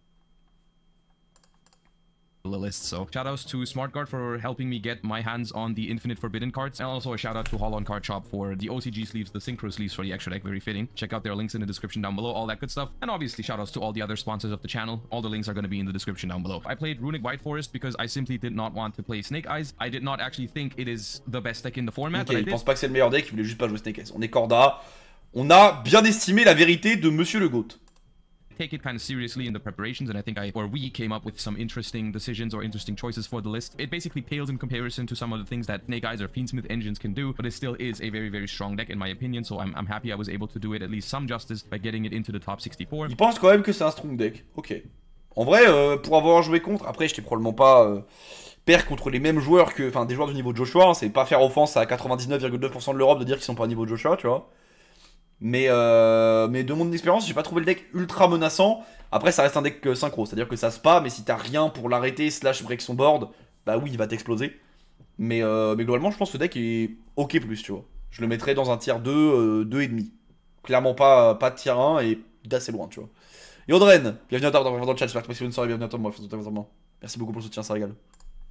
The list. So shout outs to SmartGuard for helping me get my hands on the Infinite Forbidden cards, and also a shout out to Holon Card Shop for the O C G sleeves, the Synchro sleeves for the extra deck, very fitting. Check out their links in the description down below, all that good stuff. And obviously shout outs to all the other sponsors of the channel. All the links are going to be in the description down below. I played Runic White Forest because I simply did not want to play Snake Eyes. I did not actually think it is the best deck in the format. Ok, but I il did. pense pas que c'est le meilleur deck, il voulait juste pas jouer Snake Eyes. On est Corda, on a bien estimé la vérité de Monsieur le Goat. Take it kind of seriously in the preparations, and I think I or we came up with some interesting decisions or interesting choices for the list. It basically pales in comparison to some of the things that Snake Eyes or Fiendsmith engines can do, but it still is a very very strong deck in my opinion, so I'm, I'm happy I was able to do it at least some justice by getting it into the top sixty-four. Il pense quand même que c'est un strong deck, ok. En vrai, euh, pour avoir joué contre, après j'étais probablement pas euh, pair contre les mêmes joueurs que, enfin des joueurs du niveau de Joshua, hein, c'est pas faire offense à quatre-vingt-dix-neuf virgule deux pour cent de l'Europe de dire qu'ils sont pas au niveau de Joshua, tu vois. Mais, euh, mais de mon expérience, j'ai pas trouvé le deck ultra menaçant. Après, ça reste un deck synchro, c'est-à-dire que ça se pas, mais si t'as rien pour l'arrêter, slash break son board, bah oui, il va t'exploser. Mais, euh, mais globalement, je pense que le deck est ok plus, tu vois. Je le mettrais dans un tier deux, euh, deux virgule cinq. Clairement pas, pas de tier un et d'assez loin, tu vois. Yodren, bienvenue à toi dans le chat, j'espère que tu passes une soirée, bienvenue à toi, moi, merci beaucoup pour le soutien, ça régale.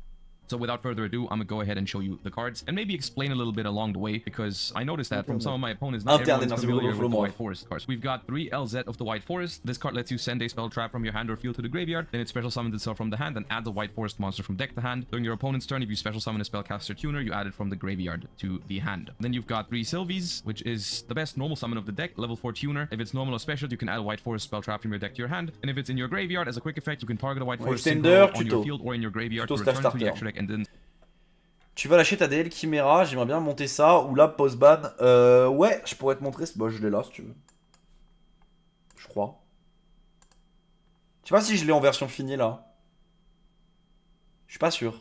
So without further ado, I'm gonna go ahead and show you the cards and maybe explain a little bit along the way, because I noticed that from some of my opponents, not Internet, everyone's merci familiar beaucoup, with the follow-moi. White Forest cards. We've got three L Z of the White Forest. This card lets you send a spell trap from your hand or field to the graveyard, then it special summons itself from the hand and adds a White Forest monster from deck to hand. During your opponent's turn, if you special summon a spellcaster tuner, you add it from the graveyard to the hand. Then you've got three Sylvies, which is the best normal summon of the deck, level four tuner. If it's normal or special, you can add a White Forest spell trap from your deck to your hand. And if it's in your graveyard, as a quick effect, you can target a White Forest Extender, synchro on tuto. your field or in your graveyard to Tuto return slash to the starter. extra deck and then Tu vas lâcher ta D L Chimera, j'aimerais bien monter ça, ou là, post-ban. Euh, ouais, je pourrais te montrer, bah, je l'ai là si tu veux. Je crois. Je sais pas si je l'ai en version finie là. Je suis pas sûr.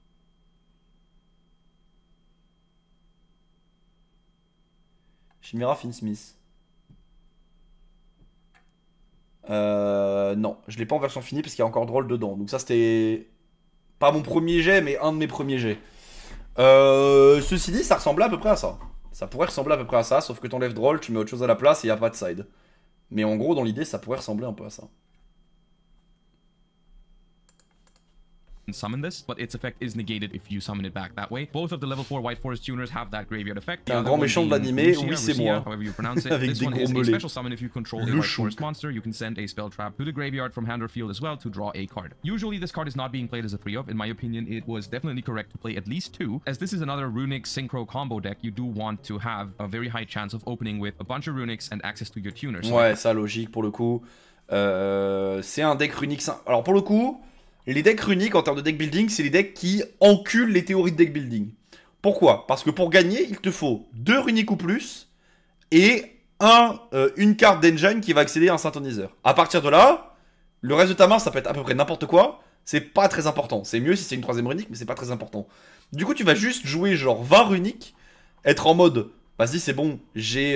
Chimera Finsmith. Euh, non, je l'ai pas en version finie parce qu'il y a encore Droll dedans. Donc ça c'était pas mon premier jet, mais un de mes premiers jets. Euh, ceci dit, ça ressemblait à peu près à ça. Ça pourrait ressembler à peu près à ça, sauf que t'enlèves Droll, tu mets autre chose à la place et il n'y a pas de side. Mais en gros, dans l'idée, ça pourrait ressembler un peu à ça. summon this, but its effect is negated if you summon it back that way. Both of the level four White Forest tuners have that graveyard effect. Un grand méchant de l'animé, oui c'est moi. However you pronounce it. Avec This des one gros is a mollets. special summon if you control a Le White chou. Forest monster. You can send a spell trap to the graveyard from hand or field as well to draw a card. Usually this card is not being played as a three of. In my opinion, it was definitely correct to play at least two. As this is another Runic Synchro combo deck, you do want to have a very high chance of opening with a bunch of Runics and access to your tuners. Ouais, ça logique pour le coup. Euh, c'est un deck runique. sim- Alors pour le coup, les decks runiques en termes de deck building, c'est les decks qui enculent les théories de deck building. Pourquoi? Parce que pour gagner, il te faut deux runiques ou plus et un, euh, une carte d'engine qui va accéder à un synthoniseur. À partir de là, le reste de ta main, ça peut être à peu près n'importe quoi. C'est pas très important. C'est mieux si c'est une troisième runique, mais c'est pas très important. Du coup, tu vas juste jouer genre vingt runiques, être en mode, vas-y, c'est bon, j'ai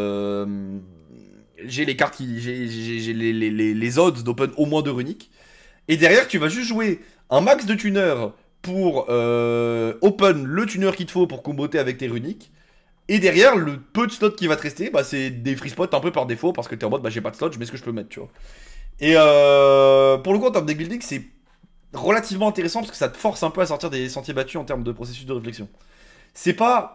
euh, j'ai les cartes qui, j'ai j'ai- j'ai les, les, les, les odds d'open au moins deux runiques. Et derrière, tu vas juste jouer un max de tuner pour euh, open le tuner qu'il te faut pour comboter avec tes runiques. Et derrière, le peu de slots qui va te rester, bah, c'est des free spots un peu par défaut parce que t'es en mode, bah, j'ai pas de slot, je mets ce que je peux mettre, tu vois. Et euh, pour le coup, en termes de deck building, c'est relativement intéressant parce que ça te force un peu à sortir des sentiers battus en termes de processus de réflexion. C'est pas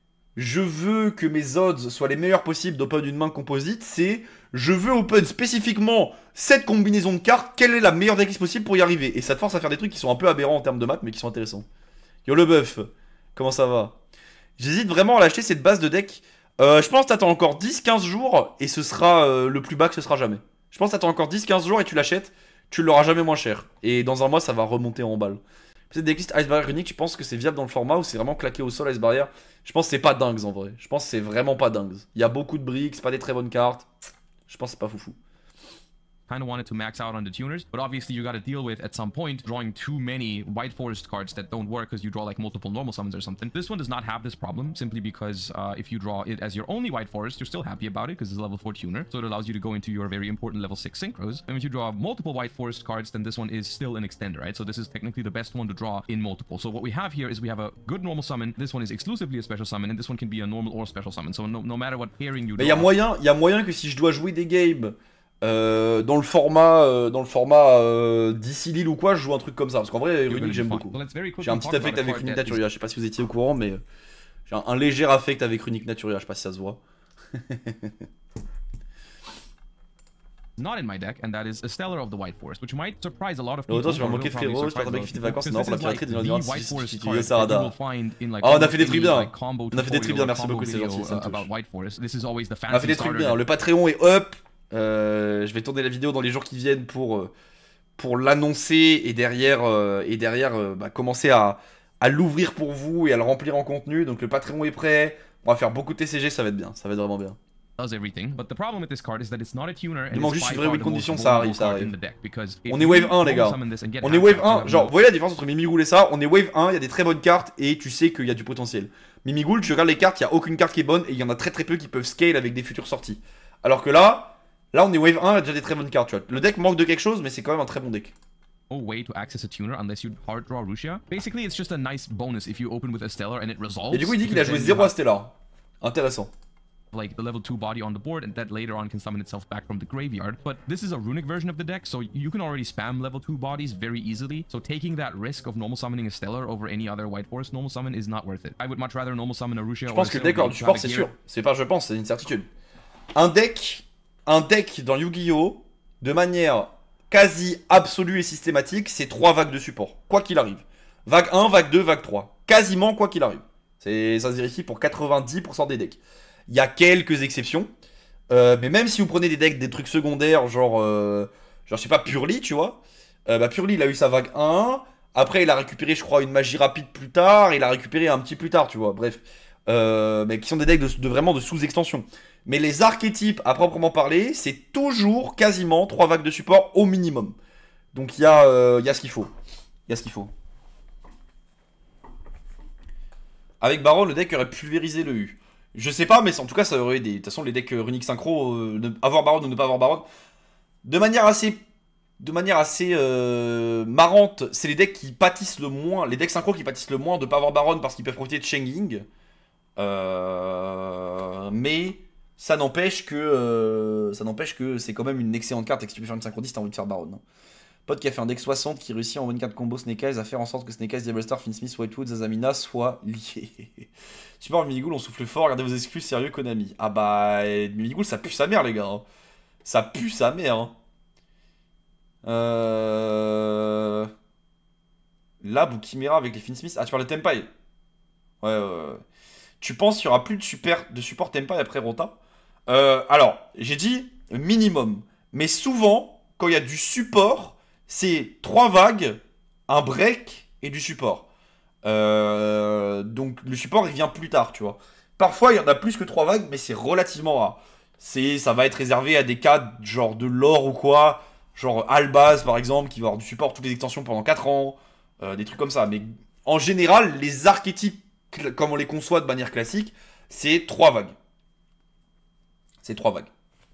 je veux que mes odds soient les meilleurs possibles d'open une main composite, c'est je veux open spécifiquement cette combinaison de cartes, quelle est la meilleure decklist possible pour y arriver. Et ça te force à faire des trucs qui sont un peu aberrants en termes de maths mais qui sont intéressants. Yo le buff, comment ça va? J'hésite vraiment à l'acheter cette base de deck. Euh, je pense que t'attends encore dix quinze jours et ce sera euh, le plus bas que ce sera jamais. Je pense que t'attends encore dix quinze jours et tu l'achètes, tu l'auras jamais moins cher. Et dans un mois ça va remonter en balle. Cette decklist Ice Barrier unique, je pense que c'est viable dans le format ou c'est vraiment claqué au sol Ice Barrier. Je pense que c'est pas dingue en vrai. Je pense que c'est vraiment pas dingue. Il y a beaucoup de briques, c'est pas des très bonnes cartes. Je pense que c'est pas foufou. Kind of wanted to max out on the tuners, but obviously you got to deal with at some point drawing too many White Forest cards that don't work because you draw like multiple normal summons or something. This one does not have this problem simply because uh, if you draw it as your only White Forest, you're still happy about it because it's a level four tuner, so it allows you to go into your very important level six synchros. And if you draw multiple White Forest cards, then this one is still an extender, right? So this is technically the best one to draw in multiple. So what we have here is we have a good normal summon. This one is exclusively a special summon, and this one can be a normal or special summon. So no, no matter what pairing you Mais il y a draw. moyen, il y a moyen que si je dois jouer des games euh, dans le format, euh, dans le format euh, d'ici Lille ou quoi, je joue un truc comme ça. Parce qu'en vrai, you're Runic gonna j'aime be fine. beaucoup. So let's very quickly J'ai un talk petit about affect a avec card Runic that is Naturia. Je sais pas si vous étiez au courant, mais j'ai un, un léger affect avec Runic Naturia. Je sais pas si ça se voit. not in my deck, and that is a Stellar of the White Forest, which might surprise a lot of Le people. retour, tu vas or moquer will probably frérot, je surprise t'attendais a que lot tu of fais des vacances, people, non, because pour la this is piraterie like dans the l'Iran, White si Forest tu card disais that ça, you will find in like Ah, on a fait des any, trucs bien. like, combo On a fait des trucs bien, tutorial or merci combo beaucoup, c'est video, gentil, ça me uh, about touche. White Forest. This is always the On a fait fancy des trucs starter bien. deck. Le Patreon est up. Euh, je vais tourner la vidéo dans les jours qui viennent pour, euh, pour l'annoncer et derrière, euh, et derrière euh, bah, commencer à, à l'ouvrir pour vous et à le remplir en contenu. Donc le Patreon est prêt. On va faire beaucoup de T C G, ça va être bien. Ça va être vraiment bien. Does everything, but the problem with this card is that it's not a tuner and Il manque it's juste by une vraie far win the condition, most ça arrive, vulnerable ça card arrive. in the deck, because if On est you wave un les normal gars. summon this and get On est hand wave trapped, you un, have genre, no- vous voyez la différence entre Mimighoul et ça? On est wave un, il y a des très bonnes cartes et tu sais qu'il y a du potentiel. Mimighoul, tu regardes les cartes, il n'y a aucune carte qui est bonne et il y en a très très peu qui peuvent scale avec des futures sorties. Alors que là, là on est wave un, il y a déjà des très bonnes cartes, tu vois. Le deck manque de quelque chose mais c'est quand même un très bon deck. no way to access a tuner unless you hard draw Rushia. Basically, it's just a nice bonus if you open with a Stellar and it resolves. Et du coup il dit qu'il a because joué then zéro you à have- Stellar. Intéressant. like the level two body on the board, and that later on can summon itself back from the graveyard. But this is a runic version of the deck, so you can already spam level two bodies very easily. So taking that risk of normal summoning a Stellar over any other White Forest normal summon is not worth it. I would much rather normal summon a Rushia. Je pense que le deck hors du support, c'est sûr. C'est pas je pense, c'est une certitude. Un deck, un deck dans Yu-Gi-Oh! De manière quasi absolue et systématique, c'est trois vagues de support, quoi qu'il arrive. Vague un, vague deux, vague trois. Quasiment quoi qu'il arrive. Ça se vérifie pour quatre-vingt-dix pour cent des decks. Il y a quelques exceptions. Euh, mais même si vous prenez des decks, des trucs secondaires, genre, euh, genre je sais pas, Purely, tu vois. Euh, bah Purely, il a eu sa vague un. Après, il a récupéré, je crois, une magie rapide plus tard. Il a récupéré un petit plus tard, tu vois. Bref. Euh, mais qui sont des decks de, de vraiment de sous-extension. Mais les archétypes, à proprement parler, c'est toujours quasiment trois vagues de support au minimum. Donc il y, euh, y a ce qu'il faut. Il y a ce qu'il faut. Avec Baron, le deck aurait pulvérisé le U. Je sais pas, mais en tout cas, ça aurait aidé. De toute façon, les decks runiques synchro, euh, ne, avoir Baron ou ne pas avoir Baron, de manière assez, de manière assez euh, marrante, c'est les decks qui pâtissent le moins, les decks synchro qui pâtissent le moins de ne pas avoir Baron parce qu'ils peuvent profiter de Cheng-Ying. Euh, mais ça n'empêche que, euh, ça n'empêche que c'est quand même une excellente carte et que si tu peux faire une synchro dix, t'as envie de faire Baron. Hein. Pote qui a fait un deck soixante qui réussit en vingt-quatre combo Snake Eyes à faire en sorte que Snake Eyes, Diablo Star, Finsmith, Whitewood, Zazamina soient liés. Super Mimigoul, on souffle fort, regardez vos excuses, sérieux Konami. Ah bah, Mimigoul, ça pue sa mère les gars. Hein. Ça pue sa mère. Hein. Euh... Lab ou Chimera avec les Finsmith. Ah, tu parles de Tenpai. Ouais, ouais, ouais. Tu penses qu'il y aura plus de, super, de support Tenpai après Rota? euh, Alors, j'ai dit minimum. Mais souvent, quand il y a du support, c'est trois vagues, un break et du support. Euh, donc le support il vient plus tard, tu vois. Parfois il y en a plus que trois vagues, mais c'est relativement rare. C'est, ça va être réservé à des cas genre de lore ou quoi. Genre Albaz par exemple, qui va avoir du support toutes les extensions pendant quatre ans. Euh, des trucs comme ça. Mais en général, les archétypes, comme on les conçoit de manière classique, c'est trois vagues. C'est trois vagues.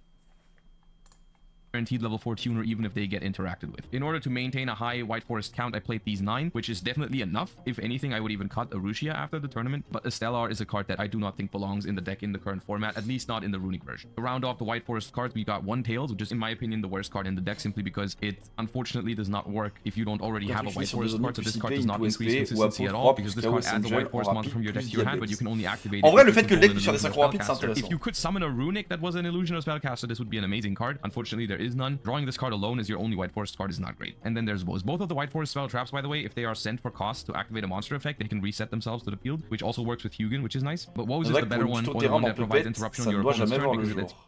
Guaranteed level four tuner even if they get interacted with. In order to maintain a high White Forest count, I played these nine, which is definitely enough. If anything, I would even cut a Rushia after the tournament, but a Stellar is a card that I do not think belongs in the deck in the current format, at least not in the runic version. To round off the White Forest cards, we got one Tails, which is in my opinion the worst card in the deck simply because it unfortunately does not work if you don't already have a White Forest card, so this card does not increase consistency at all because this card adds a White Forest monster from your deck to your hand, but you can only activate it. En vrai, le fait que le deck puisse faire des synchros rapides, c'est intéressant. If you could summon a Runic that was an illusion or spellcaster, this would be an amazing card. Unfortunately, there is none. Drawing this card alone as your only White Forest card is not great. And then there's both. Both of the White Forest spell traps, by the way, if they are sent for cost to activate a monster effect, they can reset themselves to the field, which also works with Hugin, which is nice. But what was just the better one, or the one that provides interruption on your opponent's turn because it's...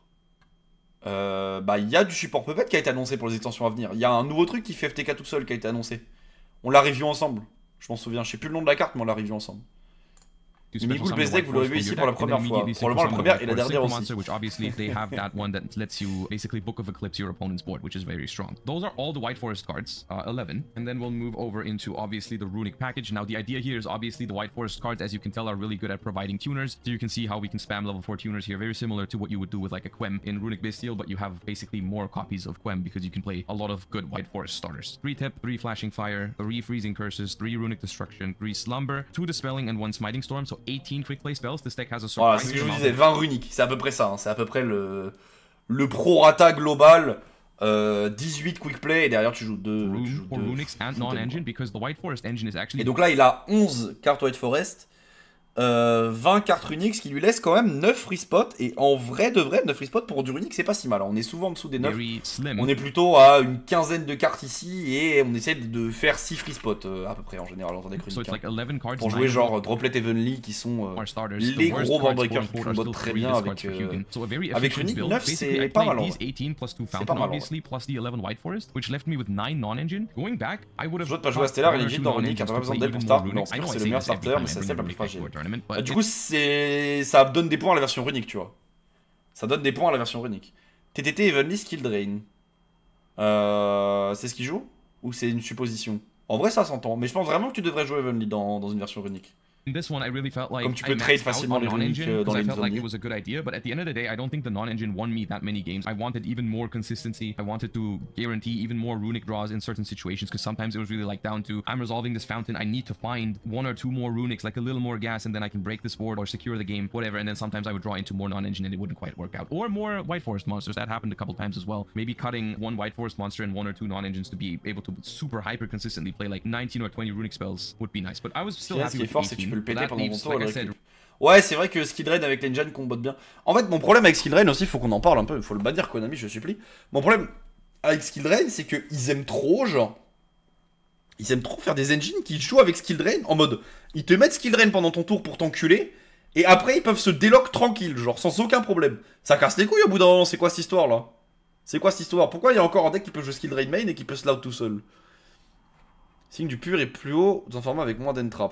Euh, bah il y a du support Puppet qui a été annoncé pour les extensions à venir. Il y a un nouveau truc qui fait F T K tout seul qui a été annoncé. On l'a review ensemble. Je m'en souviens, je sais plus le nom de la carte mais on l'a review ensemble. Mimigoul best deck, vous l'aurez vu ici pour la première fois. Probablement la première et la dernière aussi. Which obviously they have that one that lets you basically Book of Eclipse your opponent's board, which is very strong. Those are all the White Forest cards, uh, eleven. And then we'll move over into obviously the Runic package. Now the idea here is obviously the White Forest cards, as you can tell, are really good at providing tuners. So you can see how we can spam level four tuners here, very similar to what you would do with like a Quem in Runic Bastille, but you have basically more copies of Quem because you can play a lot of good White Forest starters. Three Tip, three Flashing Fire, three Freezing Curses, three Runic Destruction, three Slumber, two Dispelling, and one Smiting Storm. So eighteen quick play spells. This deck has a voilà, c'est ce que je vous disais, vingt runiques, c'est à peu près ça, hein. C'est à peu près le, le prorata global, euh, dix-huit quick play et derrière tu joues deux. Tu joues deux et donc là il a onze cartes White Forest, euh, vingt cartes runiques, ce qui lui laisse quand même neuf free spots. Et en vrai de vrai, neuf free spots pour du runique c'est pas si mal. On est souvent en dessous des neuf. On est plutôt à une quinzaine de cartes ici et on essaie de faire six free spots euh, à peu près en général en deck runique. So like hein. Pour jouer genre Droplet Heavenly qui sont euh, les gros board breakers qui combattent très bien avec, euh, so avec runique. neuf c'est pas mal. C'est pas mal. Je dois pas jouer à Stellar et legit dans runique, t'as pas besoin d'aide pour start. Non, c'est le meilleur starter mais c'est la plus fragile. Bah, du coup, c'est ça donne des points à la version runique, tu vois. Ça donne des points à la version runique. T T T Evenly Skill Drain. Euh, c'est ce qu'il joue? Ou c'est une supposition? En vrai, ça s'entend. Mais je pense vraiment que tu devrais jouer Evenly dans, dans une version runique. In this one, I really felt like Comme tu I peux trade maxed out facilement on les runiques non-engine euh, dans because I les felt like zombies. it was a good idea, but at the end of the day, I don't think the non-engine won me that many games. I wanted even more consistency. I wanted to guarantee even more runic draws in certain situations because sometimes it was really like down to I'm resolving this fountain, I need to find one or two more runics, like a little more gas, and then I can break this board or secure the game, whatever. And then sometimes I would draw into more non-engine and it wouldn't quite work out. Or more White Forest monsters. That happened a couple times as well. Maybe cutting one White Forest monster and one or two non-engines to be able to super hyper consistently play like nineteen or twenty runic spells would be nice. But I was still Ce happy qui est with fort, c'est que tu eighteen. peux le But péter that pendant leaves, longtemps. like I le said, récup. Ouais, c'est vrai que Skill Drain avec l'engine combote bien. En fait, mon problème avec Skill Drain aussi, il faut qu'on en parle un peu. Il faut le bannir, Konami, je supplie. Mon problème avec Skill Drain, c'est qu'ils aiment trop, genre. Ils aiment trop faire des engines qui jouent avec Skill Drain en mode. Ils te mettent Skill Drain pendant ton tour pour t'enculer. Et après, ils peuvent se délock tranquille, genre sans aucun problème. Ça casse les couilles au bout d'un moment. C'est quoi cette histoire là? C'est quoi cette histoire? Pourquoi il y a encore un deck qui peut jouer Skill Drain main et qui peut slow tout seul? Signe du pur est plus haut dans un format avec moins d'entrap.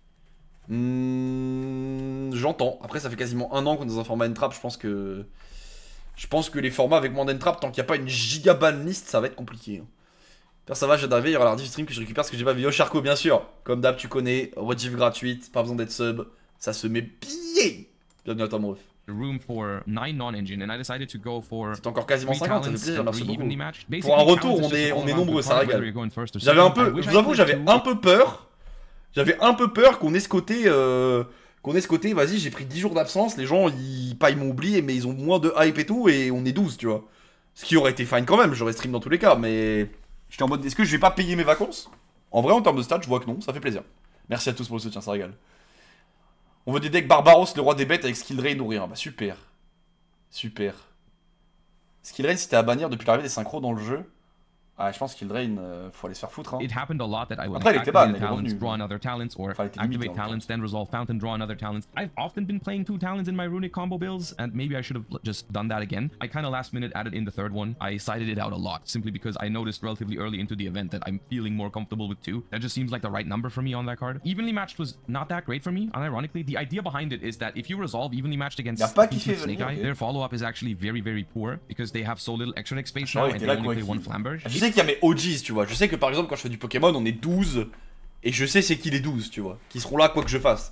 Mmh, J'entends. Après, ça fait quasiment un an qu'on est dans un format entrap. Je pense que. Je pense que les formats avec moins d'entrap, tant qu'il n'y a pas une giga ban list, ça va être compliqué. Père, ça va, j'ai d'arriver. Il y aura la diff stream que je récupère parce que j'ai pas vu Yosharko, bien sûr. Comme d'hab, tu connais. Rediff gratuite. Pas besoin d'être sub. Ça se met bien. Bienvenue à toi, mon ref. room for nine non-engine, and I decided to go for C'est encore quasiment three cinquante, ça fait talents plaisir, and merci three beaucoup. evenly matched. Pour un Basically, retour, talents is on just est, all on est around nombreux, the ça card, whether régale. you're going first or J'avais un second. I peu, wish je I vous avoue, played j'avais two. un peu peur. J'avais un peu peur qu'on ait ce côté, euh, qu'on ait ce côté, vas-y, j'ai pris dix jours d'absence, les gens, ils, pas ils m'ont oublié, mais ils ont moins de hype et tout, et on est douze, tu vois. Ce qui aurait été fine quand même, j'aurais stream dans tous les cas, mais j'étais en mode, est-ce que je vais pas payer mes vacances? En vrai, en termes de stats, je vois que non, ça fait plaisir. Merci à tous pour le soutien, ça régale. On veut des decks Barbaros, le roi des bêtes, avec Skill Drain ou rien. Bah super. Super. Skill Drain, si t'es à bannir depuis l'arrivée des synchros dans le jeu. Ah, je pense Skill Drain, euh, faut aller se faire foutre. Hein. It happened a lot that I would Après, il était ban, activate il est talents, revenu. draw another talents, or Enfin, il était activate limité, en talents, then resolve fountain, draw another talents. I've often been playing two talents in my runic combo builds, and maybe I should have just done that again. I kind of last minute added in the third one. I sided it out a lot, simply because I noticed relatively early into the event that I'm feeling more comfortable with two. That just seems like the right number for me on that card. Evenly matched was not that great for me, and ironically, the idea behind it is that if you resolve evenly matched against Y a pas qui decent fait Snake venir, Eye, ok. their follow-up is actually very, very poor, because they have so little extra deck space Je now, crois and que they t'es là, only quoi, play one qui- Flamberge. Je sais qu'il y a mes O Gs, tu vois. Je sais que par exemple, quand je fais du Pokémon, on est douze. Et je sais c'est qui les douze, tu vois. Qui seront là quoi que je fasse.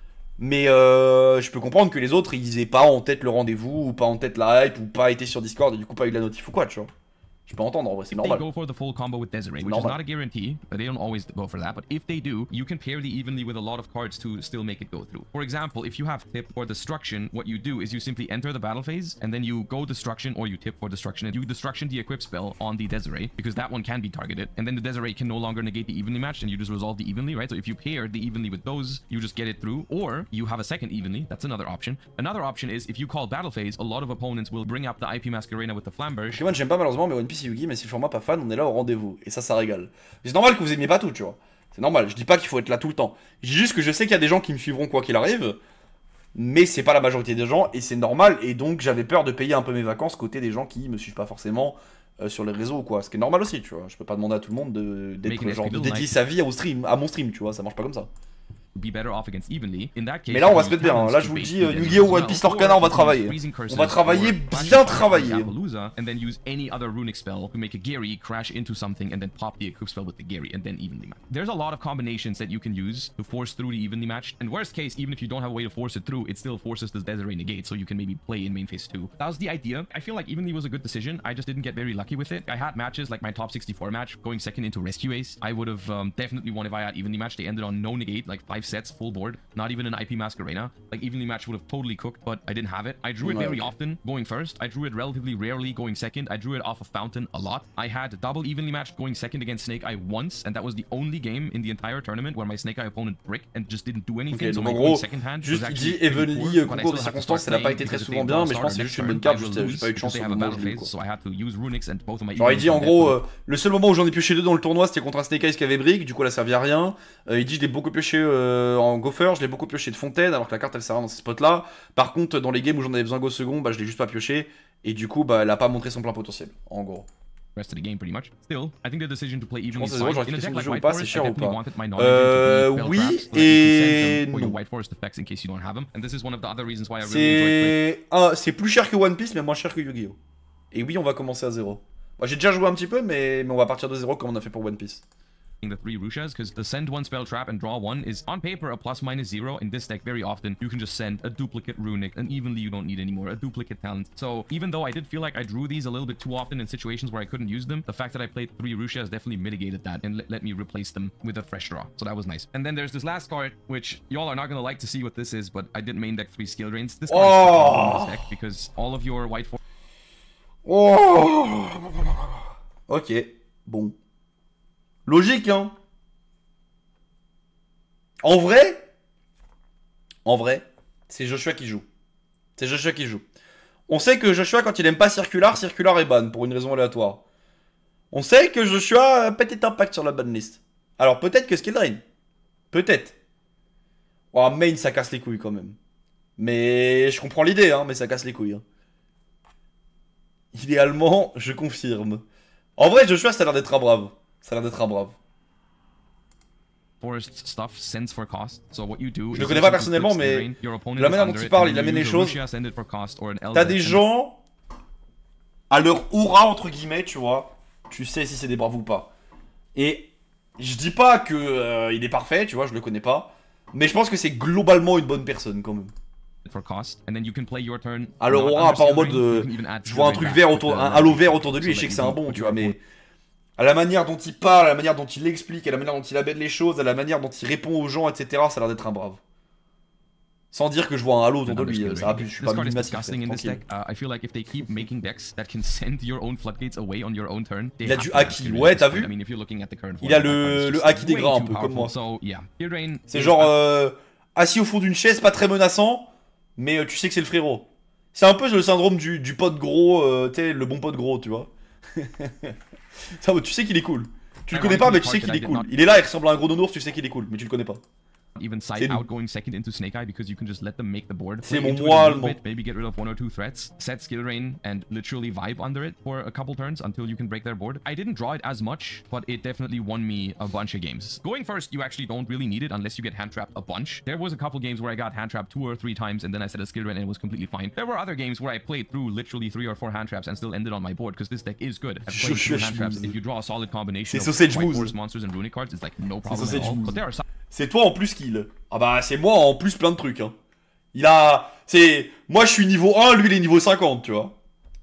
Mais euh, je peux comprendre que les autres, ils aient pas en tête le rendez-vous, ou pas en tête la hype, ou pas été sur Discord, et du coup pas eu de la notif ou quoi, tu vois. Je peux entendre en vrai, c'est If they normal. go for the full combo with Desiree, which normal. is not a guarantee, but they don't always go for that. But if they do, you can pair the evenly with a lot of cards to still make it go through. For example, if you have tip or destruction, what you do is you simply enter the battle phase, and then you go destruction or you tip for destruction, and you destruction the equip spell on the Desiree, because that one can be targeted, and then the Desiree can no longer negate the evenly matched, and you just resolve the evenly, right? So if you pair the evenly with those, you just get it through, or you have a second evenly, that's another option. Another option is if you call battle phase, a lot of opponents will bring up the I P Masquerena with the Flamberge. Pokémon, j'aime pas malheureusement, mais One Piece et Yu-Gi, mais si le format pas fan, on est là au rendez-vous. Et ça, ça régale. Mais c'est normal que vous aimiez pas tout, tu vois. C'est normal, je dis pas qu'il faut être là tout le temps. Je dis juste que je sais qu'il y a des gens qui me suivront quoi qu'il arrive. Mais c'est pas la majorité des gens, et c'est normal. Et donc j'avais peur de payer un peu mes vacances côté des gens qui me suivent pas forcément euh, sur les réseaux ou quoi. Ce qui est normal aussi, tu vois. Je peux pas demander à tout le monde de- d'être Make an genre de S P dédier like- sa vie au stream, à mon stream, tu vois. Ça marche pas comme ça. Be better off against evenly. In that case, Mais là, on va you se mettre bien, talents hein. Là, to je vous le bait dis, the euh, Desiree Yu-Gi-Oh! as One well, Piece or Lorcana, on va you can use travailler. Freezing Curses On va travailler or bien Flash Fire travailler. on Appaloosa, and then use any other runic spell to make a Gary crash into something and then pop the equip spell with the Gary and then evenly match. There's a lot of combinations that you can use to force through the evenly matched. And worst case, even if you don't have a way to force it through, it still forces this Desiree negate, so you can maybe play in main phase two. That was the idea. I feel like evenly was a good decision. I just didn't get very lucky with it. I had matches like my top sixty-four match going second into Rescue Ace. I would have um, definitely won if I had evenly matched. They ended on no negate, like five sets, full board. Not even an I P Masquerena. Like evenly match would have totally cooked, but I didn't have it. I drew it very often going first. I drew it relatively rarely going second. I drew it off of Fountain a lot. I had double evenly matched going second against Snake Eye once, and that was the only game in the entire tournament where my Snake Eye opponent bricked and just didn't do anything. Ok, So donc my en going gros, second hand was juste il actually dit pretty poor, Evenly, but I concours de still had to circonstances, start ça n'a pas playing été très because if souvent they bien, don't mais je start pense que c'est next juste une turn, bonne carte, I will juste j'ai lose pas eu de because chance they au have a moment où battle je l'ai, phase, quoi. so I had to use runics and both of my Genre il evenly dit en matched gros, dead. euh, le seul moment où j'en ai pioché deux dans le tournoi c'était contre un Snake Eyes qui avait Brick, du coup elle a servi à rien. Euh, il dit je l'ai beaucoup pioché euh, en Gopher, je l'ai beaucoup pioché de Fontaine alors que la carte elle sert à rien dans ces spots là. Par contre dans les games où j'en avais besoin go second, bah je l'ai juste pas pioché et du coup bah elle a pas montré son plein potentiel en gros. Rest of the game pretty much. Still, I think the decision to play Je evenly pense is que c'est fine. genre In a question deck de like jeu ou White pas, c'est Forest, I cher ou definitely pas. wanted my Euh, non-engine to be spell oui, traps so that you et can send them for your non. White Forest effects in case you don't have them. And this is one of the other reasons why I really enjoyed playing. C'est ah, c'est plus cher que One Piece mais moins cher que Yu-Gi-Oh! Et oui on va commencer à zéro. Moi j'ai déjà joué un petit peu mais, mais on va partir de zéro comme on a fait pour One Piece. the three Rushas, because the send one spell trap and draw one is on paper a plus minus zero. In this deck, very often you can just send a duplicate runic, and evenly you don't need anymore a duplicate talent. So even though I did feel like I drew these a little bit too often in situations where I couldn't use them, the fact that I played three Rushas definitely mitigated that and let, let me replace them with a fresh draw. So that was nice. And then there's this last card, which y'all are not gonna like to see what this is, but I did main deck three skill drains. This card oh. is this deck because all of your white for oh. Ok, bon. Logique, hein. En vrai, en vrai, c'est Joshua qui joue. C'est Joshua qui joue. On sait que Joshua, quand il aime pas Circular, Circular est ban pour une raison aléatoire. On sait que Joshua a peut-être impact sur la banlist. Alors peut-être que Skill Drain. Peut-être. Oh, main, ça casse les couilles quand même. Mais je comprends l'idée, hein, mais ça casse les couilles. Hein. Idéalement, je confirme. En vrai, Joshua, ça a l'air d'être un brave. Ça a l'air d'être un brave. Forest stuff sends for cost. So what you do je le connais pas personnellement, mais de la manière dont il parle, il amène les choses. T'as des gens à leur aura, entre guillemets, tu vois. Tu sais si c'est des braves ou pas. Et je dis pas que euh, il est parfait, tu vois, je le connais pas. Mais je pense que c'est globalement une bonne personne quand même. À leur aura, pas en mode euh, je vois un truc vert autour, un halo vert autour de lui et je sais que c'est un bon, tu vois, mais à la manière dont il parle, à la manière dont il explique, à la manière dont il amène les choses, à la manière dont il répond aux gens, et cetera, ça a l'air d'être un brave. Sans dire que je vois un halo autour de lui, ça je suis pas minimatique. Il a du haki, ouais, t'as vu? Il a le, le haki des gras un peu, comme moi. C'est genre euh, assis au fond d'une chaise, pas très menaçant, mais euh, tu sais que c'est le frérot. C'est un peu le syndrome du, du pote gros, euh, tu sais, le bon pote gros, tu vois. Ça, tu sais qu'il est cool. Tu le connais pas, mais tu sais qu'il est cool. Il est là, il ressemble à un gros nounours, tu sais qu'il est cool, mais tu le connais pas. Even side outgoing second into Snake Eye because you can just let them make the board. C'est mon moi, maybe get rid of one or two threats, set skill drain, and literally vibe under it for a couple turns until you can break their board. I didn't draw it as much, but it definitely won me a bunch of games. Going first, you actually don't really need it unless you get hand trapped a bunch. There was a couple games where I got hand trapped two or three times and then I set a skill drain and it was completely fine. There were other games where I played through literally three or four hand traps and still ended on my board because this deck is good at playing through hand traps. And if you draw a solid combination of white forest monsters and runic cards, it's like no problem at all. But there are some. C'est toi en plus qu'il. Ah bah c'est moi en plus plein de trucs hein. Il a. C'est. Moi je suis niveau un, lui il est niveau cinquante, tu vois.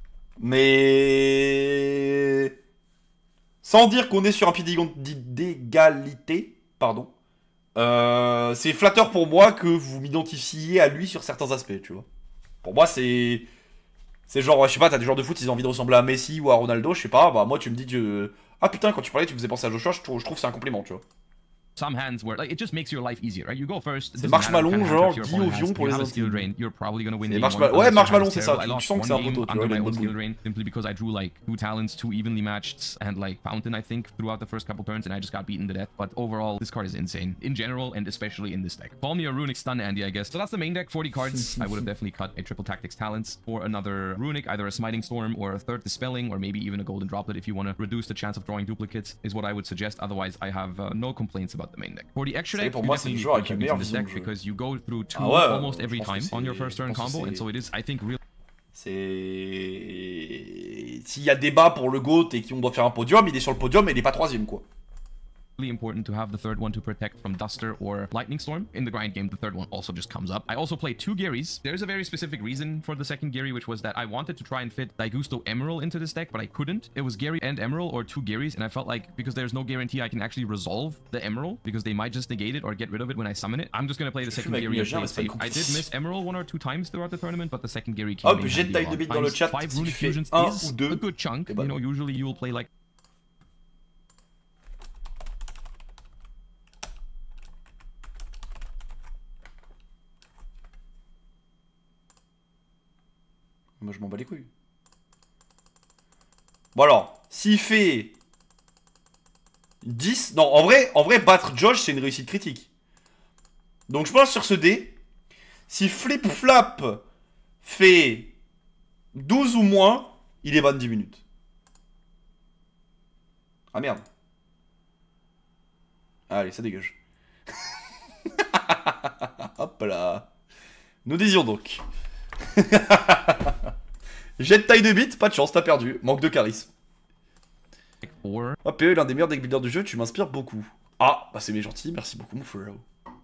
Mais. Sans dire qu'on est sur un pied d'égalité, pardon. Euh, c'est flatteur pour moi que vous m'identifiez à lui sur certains aspects, tu vois. Pour moi c'est. C'est genre, je sais pas, t'as des joueurs de foot, ils ont envie de ressembler à Messi ou à Ronaldo, je sais pas, bah moi tu me dis que. Ah putain, quand tu parlais, tu me faisais penser à Joshua, je trouve, je trouve que c'est un compliment, tu vois. Some hands where like it just makes your life easier, right? You go first. C'est Marshmallow, genre Guy Ovion pour les intimes. You're probably gonna win. Ouais, Marshmallow, c'est ça. Tu sens que c'est un poteau, tu vois. My own skill drain simply because I drew like two talents, two evenly matched, and like Fountain, I think, throughout the first couple turns, and I just got beaten to death. But overall, this card is insane in general, and especially in this deck. Call me a runic stun Andy, I guess. So that's the main deck, forty cards. I would have definitely cut a triple tactics talents for another runic, either a smiting storm or a third dispelling, or maybe even a golden droplet if you want to reduce the chance of drawing duplicates. Is what I would suggest. Otherwise, I have uh, no complaints about the main deck. For the extra deck, pour moi c'est le joueur avec la meilleure vision de jeu. Because you go through two ah ouais, almost every time on your first turn combo, and so it is, I think, real. C'est s'il y a débat pour le GOAT et qu'on doit faire un podium, il est sur le podium et il est pas troisième quoi. Really important to have the third one to protect from Duster or Lightning Storm. In the grind game, the third one also just comes up. I also played two Garys. There's a very specific reason for the second Gary, which was that I wanted to try and fit Daigusto Emerald into this deck, but I couldn't. It was Gary and Emerald or two Garys, and I felt like because there's no guarantee I can actually resolve the Emerald, because they might just negate it or get rid of it when I summon it, I'm just going to play the second Gary and play safe. I did miss Emerald one or two times throughout the tournament, but the second Gary came Hop, in jette taille de bit dans le chat. Five Runic Fusions is a good chunk. You know, usually you will play like moi je m'en bats les couilles. Bon alors, s'il fait dix... Non, en vrai, en vrai battre Josh c'est une réussite critique. Donc je pense sur ce dé, si Flip Flap fait douze ou moins, il est ban dix minutes. Ah merde. Allez, ça dégage. Hop là. Nous disions donc. Jet de taille de bite, pas de chance, t'as perdu. Manque de charisme. four. Oh, P E est l'un des meilleurs deck builders du jeu, tu m'inspires beaucoup. Ah, bah c'est bien gentil, merci beaucoup mon frérot.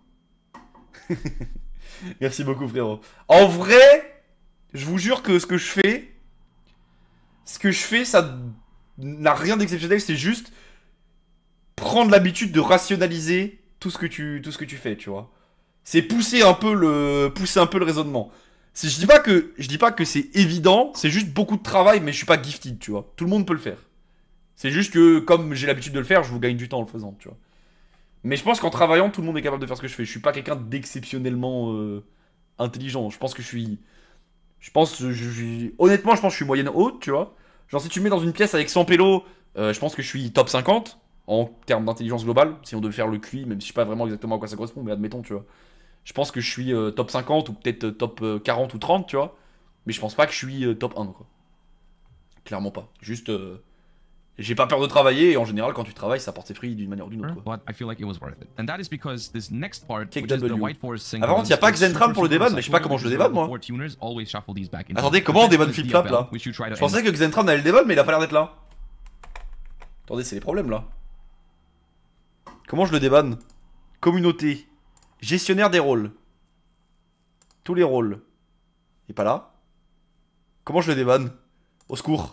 Merci beaucoup frérot. En vrai, je vous jure que ce que je fais, ce que je fais, ça n'a rien d'exceptionnel, c'est juste prendre l'habitude de rationaliser tout ce que tu, tout ce que tu fais, tu vois. C'est pousser un peu le, pousser un peu le raisonnement. Si je dis pas que, je dis pas que c'est évident, c'est juste beaucoup de travail, mais je suis pas gifted, tu vois. Tout le monde peut le faire. C'est juste que, comme j'ai l'habitude de le faire, je vous gagne du temps en le faisant, tu vois. Mais je pense qu'en travaillant, tout le monde est capable de faire ce que je fais. Je suis pas quelqu'un d'exceptionnellement euh, intelligent. Je pense que je suis, je pense, je, je, honnêtement, je pense que je suis moyenne haute, tu vois. Genre si tu me mets dans une pièce avec cent pélos, euh, je pense que je suis top cinquante en termes d'intelligence globale. Si on devait faire le Q I, même si je sais pas vraiment exactement à quoi ça correspond, mais admettons, tu vois. Je pense que je suis euh, top cinquante ou peut-être euh, top euh, quarante ou trente, tu vois. Mais je pense pas que je suis euh, top un, quoi. Clairement pas. Juste, euh, j'ai pas peur de travailler et en général, quand tu travailles, ça porte ses fruits d'une manière ou d'une autre, quoi. But I feel like it was worth it. And that is because this next part, Kick which is the W. White Forest Ah, par contre, y a pas que Zentram pour le déban, mais je sais pas comment je le déban, moi. Attendez, comment on déban flip-flop, là? Je pensais que Zentram allait le déban, mais il a pas l'air d'être là. Attendez, c'est les problèmes, là. Comment je le débanne? Communauté. Gestionnaire des rôles. Tous les rôles. Il est pas là. Comment je le débanne? Au secours.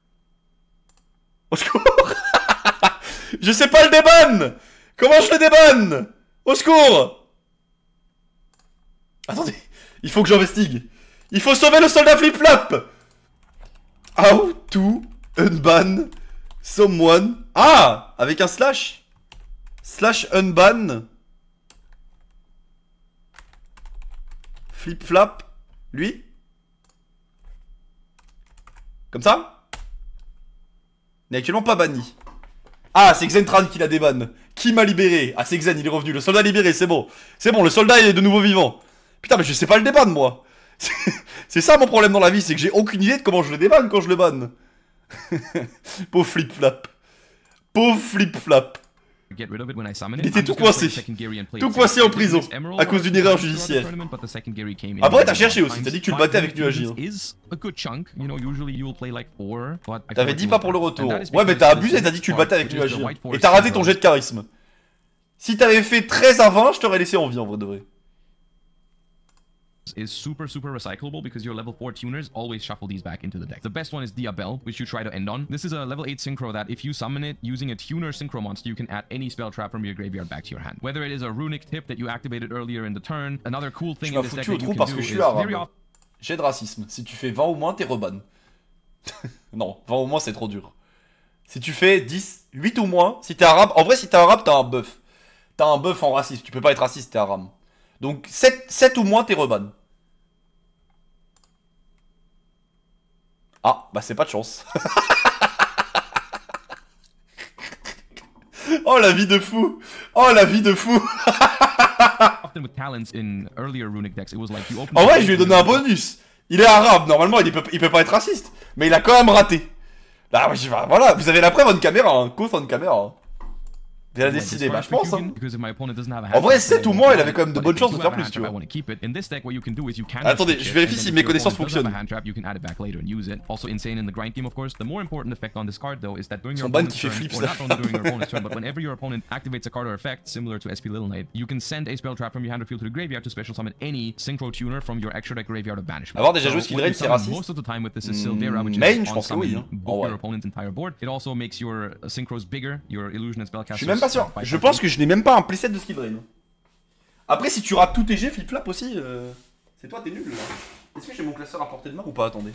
Au secours. Je sais pas le déban. Comment je le débanne? Au secours. Attendez. Il faut que j'investigue. Il faut sauver le soldat flip-flop. How to unban someone. Ah, avec un slash. Slash unban flip-flop. Lui. Comme ça. Il n'est actuellement pas banni. Ah, c'est Xentran qui l'a débanne. Qui m'a libéré? Ah, c'est Xen, il est revenu. Le soldat libéré, c'est bon. C'est bon, le soldat est de nouveau vivant. Putain, mais je sais pas le débanne, moi. C'est ça mon problème dans la vie, c'est que j'ai aucune idée de comment je le débanne quand je le banne. Pauvre flip-flop. Pauvre flip-flop. Il était tout coincé. Tout coincé en prison. À cause d'une erreur judiciaire. Après, t'as cherché aussi. T'as dit que tu le battais avec Nuagir. T'avais dit pas pour le retour. Ouais, mais t'as abusé. T'as dit que tu le battais avec Nuagir. Et t'as raté ton jet de charisme. Si t'avais fait treize à vingt, je t'aurais laissé en vie en vrai de vrai. Is super super recyclable because your level four tuners always shuffle these back into the deck. The best one is Diabel, which you try to end on. This is a level eight synchro that if you summon it using a tuner synchro monster, you can add any spell trap from your graveyard back to your hand. Whether it is a runic tip that you activated earlier in the turn, another cool thing in this deck that you can do is very often. J'ai de racisme. Si tu fais vingt ou moins, t'es reban. Non, vingt ou moins c'est trop dur. Si tu fais dix, huit ou moins, si t'es arabe, en vrai si t'es arabe, t'as un buff. T'as un buff en raciste, tu peux pas être raciste, t'es arabe. Donc sept, sept ou moins, t'es reban. Ah, bah c'est pas de chance. Oh la vie de fou. Oh la vie de fou. En vrai, je lui ai donné un bonus. Il est arabe, normalement il peut, il peut pas être raciste. Mais il a quand même raté. Là, voilà, vous avez la preuve on caméra, hein. Cause on caméra. Il a décidé, bah je pense. Hein. En vrai, sept ou moins, il avait quand même de bonnes chances de faire plus, tu vois. Attendez, je vérifie si mes connaissances fonctionnent. Son ban qui fait flip ça. Avoir déjà joué Skill Drain, c'est raciste. Main, je pense que oui. Je suis même pas sûr. Je pense que je n'ai même pas un playset de skill drain. Après, si tu rates tous tes jets, flip-flap aussi, euh... c'est toi, t'es nul là. Est-ce que j'ai mon classeur à portée de main ou pas? Attendez.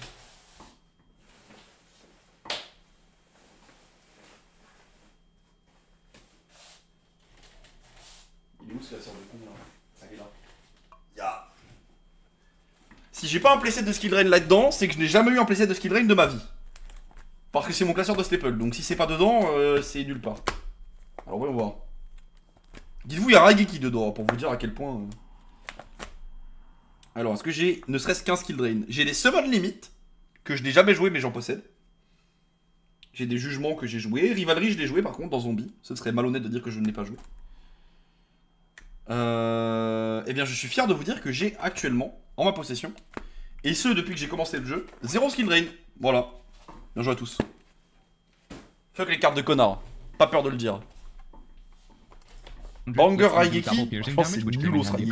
Il est où ce classeur de con là? Ah, il est là. Ya. Si j'ai pas un playset de skill drain là-dedans, c'est que je n'ai jamais eu un playset de skill drain de ma vie. Parce que c'est mon classeur de staple. Donc si c'est pas dedans, euh, c'est nulle part. Alors voyons voir. Dites-vous, il y a Raigeki dedans, pour vous dire à quel point... Euh... Alors, est-ce que j'ai ne serait-ce qu'un skill drain? J'ai des summon limites, que je n'ai jamais joué, mais j'en possède. J'ai des jugements que j'ai joués. Rivalry, je l'ai joué, par contre, dans Zombie. Ce serait malhonnête de dire que je ne l'ai pas joué. Euh... Eh bien, je suis fier de vous dire que j'ai actuellement, en ma possession, et ce, depuis que j'ai commencé le jeu, zéro skill drain. Voilà. Bien joué à tous. Fuck les cartes de connard. Pas peur de le dire. Banger Raigeki, je pense que c'est nul au Raigeki.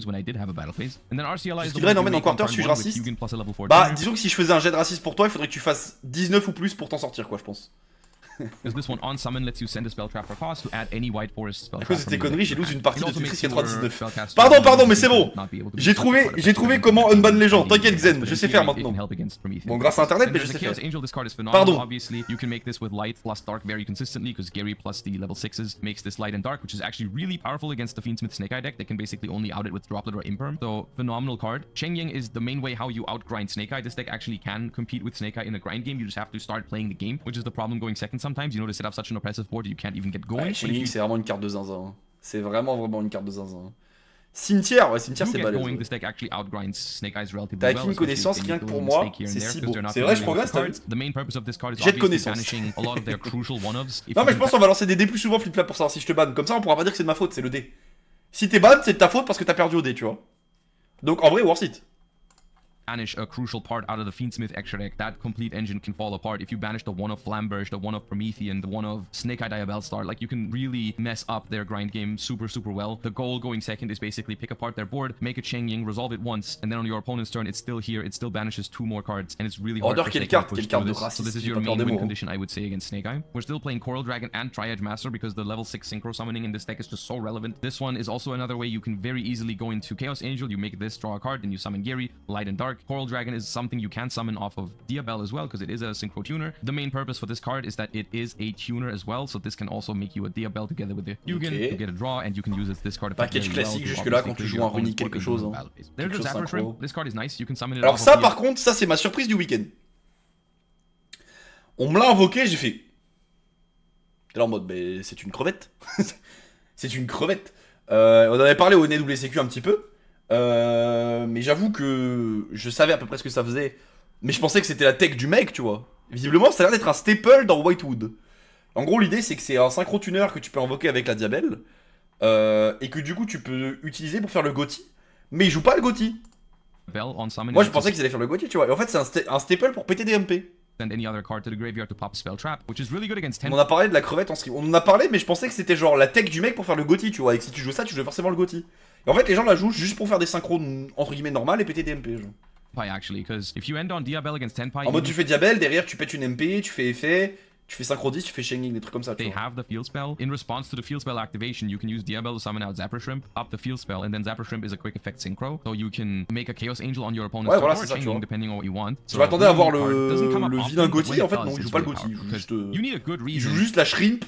Ce qui draine emmène en quarter, suis-je raciste? Bah, disons que si je faisais un jet de raciste pour toi, il faudrait que tu fasses dix-neuf ou plus pour t'en sortir, quoi, je pense. Because this one on summon lets you send a spell trap for cost to add any white forest spell À trap. cause de tes conneries, j'ai lose une partie de Tetris qui est trois dix-neuf. dix-neuf. Pardon, pardon, mais c'est bon. J'ai trouvé, j'ai trouvé comment unban les gens. T'inquiète, Xen, je sais faire maintenant. Bon, grâce à internet, mais je sais faire. Pardon. Obviously, you can make this with light plus dark very consistently because Gary plus the level sixes makes this light and dark, which is actually really powerful against the Fiendsmith Snake Eye deck. They can basically only out it with Droplet or Imperm. So, phenomenal card. Cheng Ying is the main way how you outgrind Snake Eye. This deck actually can compete with Snake Eye in a grind game. You just have to start playing the game, which is the problem going second sometimes. You know, to set up such an oppressive board you can't even get going. Ouais, Cheng Ying, c'est vraiment une carte de zinzin. C'est vraiment vraiment une carte de zinzin. Cimetière, ouais, cimetière c'est balèze. This deck actually outgrinds Snake Eyes relatively T'as well. acquis une connaissance rien que pour moi, c'est si beau. C'est vrai, je progresse, t'as vu? The main purpose of this card is J'ai de connaissance. banishing a lot of their crucial one-offs. Non mais je pense qu'on va lancer des dés plus souvent flip-flap pour savoir si je te banne. Comme ça on pourra pas dire que c'est de ma faute, c'est le dé. Si t'es ban, c'est de ta faute parce que t'as perdu au dé, tu vois. Donc en vrai, worth it. Banish a crucial part out of the Fiendsmith extra deck, that complete engine can fall apart. If you banish the one of Flamberge, the one of Promethean, the one of Snake Eye Diabellstar, like you can really mess up their grind game super, super well. The goal going second is basically pick apart their board, make a Cheng Ying, resolve it once, and then on your opponent's turn, it's still here, it still banishes two more cards, and it's really hard Order for quelle Snake Eye carte, to push quelle carte through de this. So this is raciste, your j'ai pas main peur des win mots. condition, I would say, against Snake Eye. We're still playing Coral Dragon and Triad Master because the level six Synchro Summoning in this deck is just so relevant. This one is also another way you can very easily go into Chaos Angel, you make this, draw a card, then you summon Gary, Light and Dark. Coral Dragon is something you can summon off of Diabell as well because it is a synchro tuner. The main purpose for this card is that it is a tuner as well, so this can also make you a Diabell together with the Hugin Okay. to get a draw, and you can use this card Package classique jusque là quand tu joues un runique quelque chose. Hein. There's Quelque the chose Zapper synchro. Shrimp. This card is nice. You can summon it. Alors off ça of par contre, ça c'est ma surprise du week-end. On me l'a invoqué, j'ai fait. T'es là en mode, bah, c'est une crevette. C'est une crevette. Euh, on en avait parlé au N W C Q un petit peu. Euh, mais j'avoue que je savais à peu près ce que ça faisait. Mais je pensais que c'était la tech du mec, tu vois. Visiblement, ça a l'air d'être un staple dans Whitewood. En gros, l'idée, c'est que c'est un synchro tuner que tu peux invoquer avec la Diabelle. Euh, et que du coup, tu peux utiliser pour faire le Gotti. Mais il joue pas le Gotti. Moi, je pensais qu'ils allaient faire le Gotti, tu vois. Et en fait, c'est un, sta un staple pour péter des M P. Send any other card to the graveyard to pop spell trap, which is really good against ten. On en a parlé de la crevette en stream. On en a parlé, mais je pensais que c'était genre la tech du mec pour faire le Gotti, tu vois. Et que si tu joues ça, tu joues forcément le Gotti. Et en fait, les gens la jouent juste pour faire des synchros entre guillemets normales et péter des M P. Genre. Actually, because if you end on Diabell against Tenpai, en mode tu fais Diabell, derrière tu pètes une M P, tu fais effet, tu fais synchro dix, tu fais Cheng Ying, des trucs comme ça. They have the field spell. In response to the field spell activation, you can use Diabell to summon out Zapper Shrimp, up the field spell, and then Zapper Shrimp is a quick effect synchro. So you can make a Chaos Angel on your opponent's ouais, voilà, turn or ça, Cheng Ying, depending on what you want. Je m'attendais à voir le, le vilain Gotti, en fait non, il joue pas le Gotti, il joue juste, euh, il joue juste la Shrimp,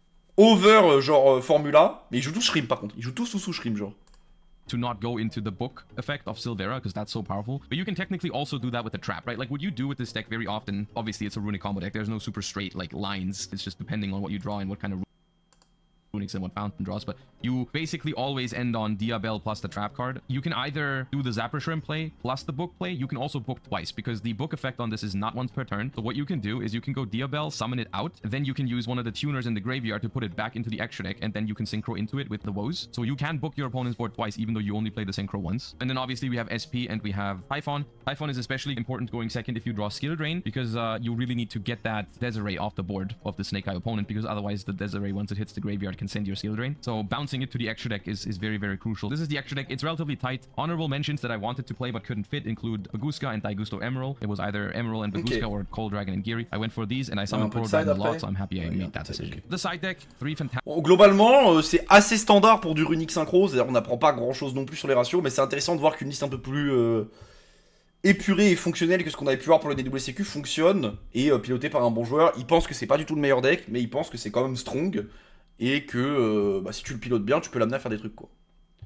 over euh, genre euh, Formula, mais il joue tous Shrimp par contre, il joue tous sous sous Shrimp genre. To not go into the book effect of Silvera because that's so powerful. But you can technically also do that with the trap, right? Like what you do with this deck very often, obviously it's a runic combo deck. There's no super straight like lines. It's just depending on what you draw and what kind of runics and what fountain draws. But you basically always end on Diabell plus the trap card. You can either do the Zapper Shrimp play plus the book play. You can also book twice because the book effect on this is not once per turn. So what you can do is you can go Diabell, summon it out, then you can use one of the tuners in the graveyard to put it back into the extra deck, and then you can synchro into it with the woes. So you can book your opponent's board twice even though you only play the synchro once. And then obviously we have S P and we have Typhon. Typhon is especially important going second if you draw Skill Drain because uh, you really need to get that Desiree off the board of the Snake Eye opponent because otherwise the Desiree, once it hits the graveyard, can send your Skill Drain. So bouncing it to the extra deck is, is very, very crucial. This is the extra deck. It's relatively tight. Honorable mentions that I wanted to play but couldn't fit include Aguska and Daigusto Emerald. It was either Emerald and Baguska okay. or Cold Dragon and Giri. I went for these and I summoned Cold Dragon a lot, so I'm happy I made that decision. The side deck, three fantastic... Bon, globalement, euh, c'est assez standard pour du runique synchro, c'est-à-dire on n'apprend pas grand-chose non plus sur les ratios, mais c'est intéressant de voir qu'une liste un peu plus euh, épurée et fonctionnelle que ce qu'on avait pu voir pour le N W C Q fonctionne, et euh, pilotée par un bon joueur. Il pense que c'est pas du tout le meilleur deck, mais il pense que c'est quand même strong. Et que euh, bah, si tu le pilotes bien, tu peux l'amener à faire des trucs quoi.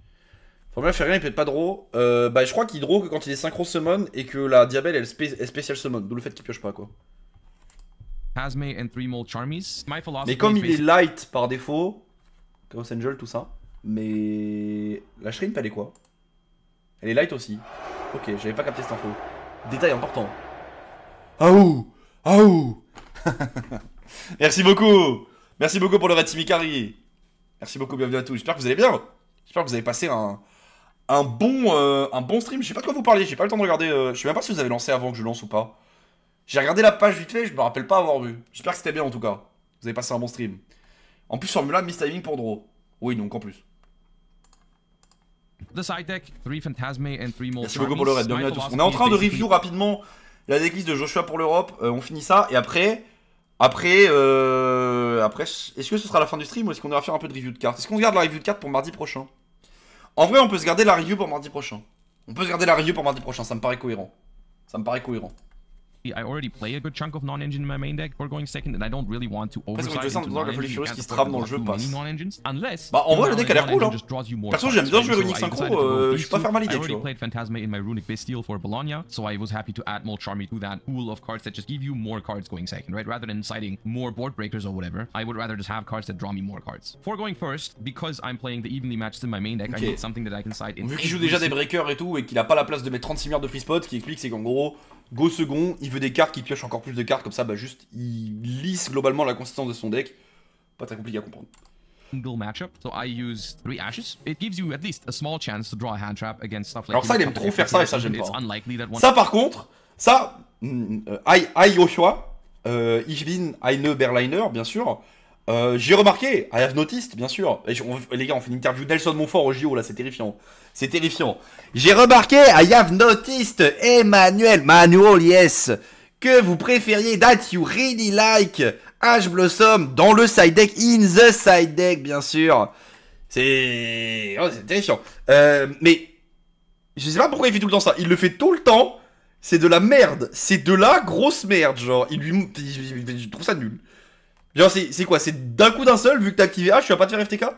Faut bien faire rien, il pète pas draw. Euh, bah je crois qu'il draw que quand il est synchro summon et que la Diabelle elle spé est spécial summon, d'où le fait qu'il pioche pas quoi. Hazme and three more Charmies. My mais comme il est light par défaut, Chaos Angel tout ça, mais la Shrimp elle est quoi? Elle est light aussi. Ok, j'avais pas capté cette info. Détail important. Aouh, aouh. Merci beaucoup. Merci beaucoup pour le Red Timikari. Merci beaucoup, bienvenue à tous. J'espère que vous allez bien. J'espère que vous avez passé un, un, bon, euh, un bon stream. Je sais pas de quoi vous parliez, j'ai pas le temps de regarder. Euh, je sais même pas si vous avez lancé avant que je lance ou pas. J'ai regardé la page vite fait, je me rappelle pas avoir vu. J'espère que c'était bien en tout cas. Vous avez passé un bon stream. En plus, Formula, miss timing pour draw. Oui, donc en plus. The side deck, three Phantasme and three Merci beaucoup pour le raid, bienvenue à tous. On est en train de review rapidement la decklist de Joshua pour l'Europe. Euh, on finit ça et après, après, euh, après, est-ce que ce sera la fin du stream ou est-ce qu'on va faire un peu de review de cartes? Est-ce qu'on se garde la review de cartes pour mardi prochain? En vrai, on peut se garder la review pour mardi prochain. On peut se garder la review pour mardi prochain, ça me paraît cohérent. Ça me paraît cohérent. I already play a good chunk of non-engine in my main deck for going second, and I don't really want to oversize into non-engine. You can't afford to do many non-engines unless. Bah en vrai le deck a l'air cool hein. Perso j'aime bien jouer Runic Synchro, euh, je suis pas faire mal l'idée tu vois. I already played Phantasma in my Runic Bastille for Bologna, so I was happy to add more Charmy to that pool of cards that just give you more cards going second, right? Rather than citing more board breakers or whatever, I would rather just have cards that draw me more cards. For going first, because I'm playing the evenly matched in my main deck, okay. I need something that I can cite in. Vu qu'il joue déjà des breakers et tout et qu'il a pas la place de mettre trente-six milliards de free spot, ce qui explique c'est qu'en gros go second, il veut des cartes qui piochent encore plus de cartes, comme ça, bah juste, il lisse globalement la consistance de son deck. Pas très compliqué à comprendre. Single matchup, so I use three ashes. It gives you at least a small chance to draw a hand trap against stuff like. Alors ça, il aime trop faire ça et ça j'aime pas. One... Ça par contre, ça, I, I Joshua, euh, ich bin eine Berliner, bien sûr. Euh, J'ai remarqué, I have noticed, bien sûr. Et on, les gars, on fait une interview Nelson Montfort au J O là, c'est terrifiant. C'est terrifiant. J'ai remarqué, I have noticed, Emmanuel, Manuel, yes, que vous préfériez, that you really like, Ash Blossom dans le side deck, in the side deck, bien sûr. C'est oh, c'est terrifiant. Euh, mais je sais pas pourquoi il fait tout le temps ça. Il le fait tout le temps. C'est de la merde. C'est de la grosse merde, genre. Il lui, je trouve ça nul. Genre, c'est quoi? C'est d'un coup d'un seul, vu que t'as activé H, tu vas pas te faire F T K?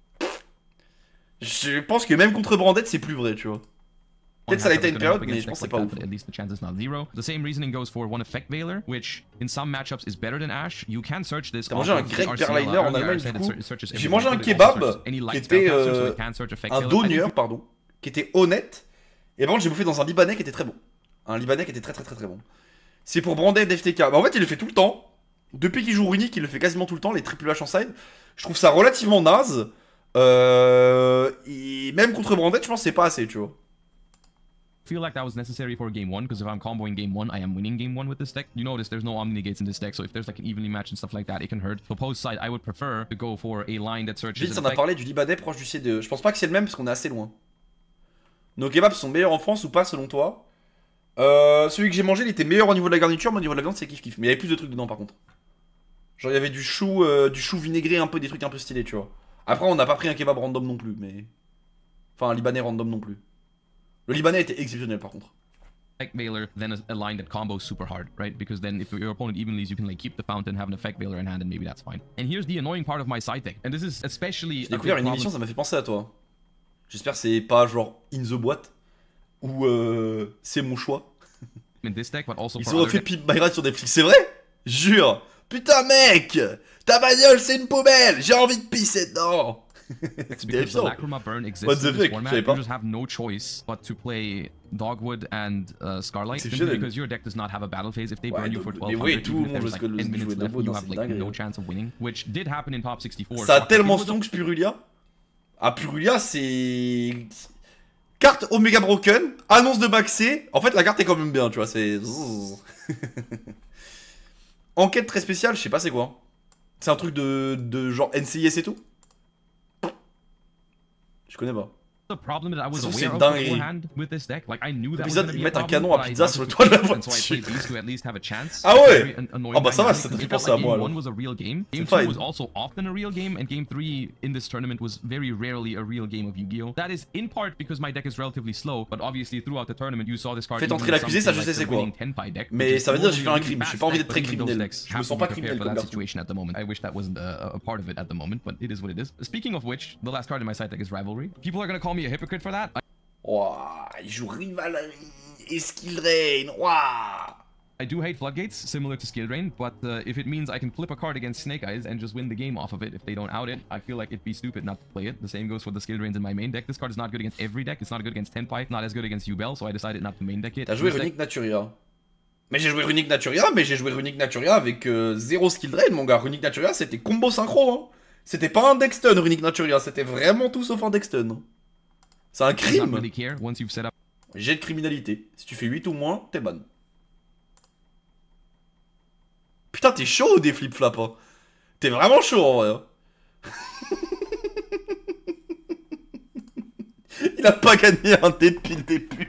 Je pense que même contre Branded, c'est plus vrai, tu vois. Peut-être ça a été une période, mais je pense que c'est pas ouf. At least the chance is not zero. The same reasoning goes for one effect Veiler, which in some matchups is better than Ash. You can search this. T'as mangé un Greg Berliner en Allemagne du coup. J'ai mangé un kebab qui était euh, un donneur, pardon, qui était honnête. Et par contre, j'ai bouffé dans un Libanais qui était très bon. Un Libanais qui était très très très très bon. C'est pour Branded F T K. Bah en fait, il le fait tout le temps. Depuis qu'il joue Runic, il le fait quasiment tout le temps, les triple H en side. Je trouve ça relativement naze. Euh, et même contre Branded, je pense que c'est pas assez, tu vois. I feel like that was necessary for game one, because if I'm comboing game one, I am winning game one with this deck. You notice there's no Omni Gates in this deck, so if there's like an evenly match and stuff like that, it can hurt. Opposed side, I would prefer to go for a line that searches. Vite, on a parlé du Libanais proche du C deux. Je pense pas que c'est le même parce qu'on est assez loin. Nos kebabs sont meilleurs en France ou pas selon toi? euh, Celui que j'ai mangé, il était meilleur au niveau de la garniture, mais au niveau de la viande, c'est kiff kiff. Mais il y avait plus de trucs dedans par contre. Genre il y avait du chou, euh, du chou vinaigré, un peu des trucs un peu stylés, tu vois. Après, on n'a pas pris un kebab random non plus, mais. Enfin, un Libanais random non plus. Le Libanais était exceptionnel par contre. Effect Veiler, then a, a line that combos super hard, right? Because then if your opponent even leaves, you can like keep the fountain, have an Effect Veiler in hand, and maybe that's fine. And here's the annoying part of my side deck, and this is especially. J'ai découvert une émission, ça m'a fait penser à toi. J'espère que c'est pas genre In the Boîte ou euh, c'est mon choix. In this deck, but also Ils ont refait Pimp My Ride sur Netflix, c'est vrai? Jure. Putain mec, ta bagnole c'est une poubelle, j'ai envie de pisser dedans. C'est terrifiant. What the fuck, je savais pas. You just have no choice but to play Dogwood and uh, Scarlight, simply because your deck does not have a battle phase. If they burn you for twelve hundred, even if there's like ten minutes left, you have like no chance of winning, which did happen in Top sixty-four. Ça a tellement stonks Purulia. Ah Purulia c'est... Carte Omega Broken, annonce de maxé. En fait la carte est quand même bien, tu vois, c'est... Enquête très spéciale, je sais pas c'est quoi. C'est un truc de, de genre N C I S et tout. Je connais pas. The problem that I was C'est aware of dingue. beforehand with this deck, like I knew that was Épisode, gonna ils be a mettent un problem, canon à but I pizza wanted sur le to toit de la keep it, and so I voiture. played these to at least have a chance. Ah ouais. Very an- annoying Ah bah ça va, dynamic, ça te because fait it felt penser à like moi game alors. one was a real game. Game C'est two fine. was also often a real game, and game three in this tournament was very rarely a real game of Yu-Gi-Oh! That is in part because my deck is relatively slow, but obviously throughout the tournament you saw this card. Faites even entrer in l'accusé, some ça je like sais the c'est quoi. winning Tenpai deck, which Mais is ça veut dire que j'ai fait un normally a crime, really j'ai bad pas envie deck, d'être très but even those criminel. decks Je me have sens to pas be criminel prepared for comme that garçon. situation at the moment. I wish that wasn't a, a part of it at the moment, but it is what it is. Speaking of which, the last card in my side deck is Rivalry. People are gonna call me a hypocrite for that. Ouah, il joue Rivalry et Skill Drain. Ouah. I do hate Floodgates, similar to Skill Drain, but uh, if it means I can flip a card against Snake Eyes and just win the game off of it if they don't out it, I feel like it'd be stupid not to play it. The same goes for the Skill Drains in my main deck. This card is not good against every deck. It's not good against Tenpai, not as good against Yubel, so I decided not to main deck it. T'as joué Runic Naturia. Mais j'ai joué Runic Naturia, mais j'ai joué Runic Naturia avec euh, zéro Skill Drain, mon gars. Runic Naturia, c'était combo synchro, hein. C'était pas un deck stun, Runic Naturia. C'était vraiment tout sauf un deck stun. C'est un crime. Really care once you've set up. Jet de criminalité. Si tu fais huit ou moins, t'es ban. Putain, t'es chaud des flip-flops, hein. T'es vraiment chaud en vrai. Hein. Il a pas gagné un dé depuis le début.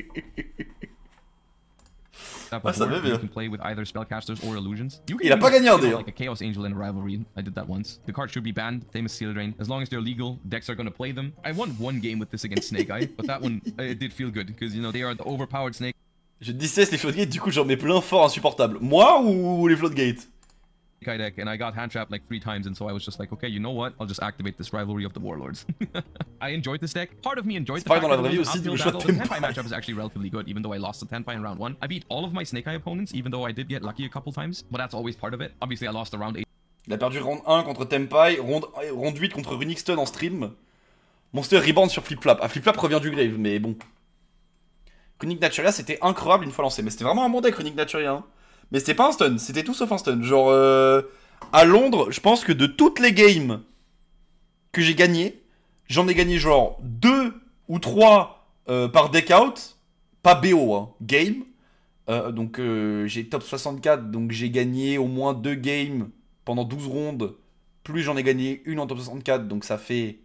Ah, ça va bien. You can play with either spellcasters or illusions. You can Il a pas gagné un dé. Like a Chaos Angel in a rivalry. I did that once. The card should be banned. Same as Seal Drain. As long as they're legal, decks are gonna play them. I won one game with this against Snake Eye, but that one it did feel good because you know they are the overpowered Snake. Je dix-sept les floodgates, du coup j'en mets plein fort insupportables. Moi ou les floodgates? Deck, and I got hand trapped like three times, and so I was just like, okay, you know what? I'll just activate this rivalry of the warlords. I enjoyed this deck. Part of me enjoyed the fact that the Tenpai matchup is actually relatively good, even though I lost the Tenpai in round one. I beat all of my Snake Eye opponents, even though I did get lucky a couple times, but that's always part of it. Obviously, I lost the round eight. Il a perdu round un contre Tenpai, round, round huit contre Runic Stun en stream. Monster rebound sur Flip Flap. Ah, Flip Flap revient du grave, mais bon. Runic Naturia, c'était incroyable une fois lancé, mais c'était vraiment un bon deck Runic Naturia. Hein. Mais c'était pas un stun, c'était tout sauf un stun. Genre, euh, à Londres, je pense que de toutes les games que j'ai gagnées, j'en ai gagné genre deux ou trois euh, par deck out, pas B O, hein, game. Euh, donc euh, j'ai top soixante-quatre, donc j'ai gagné au moins deux games pendant douze rondes. Plus j'en ai gagné une en top soixante-quatre, donc ça fait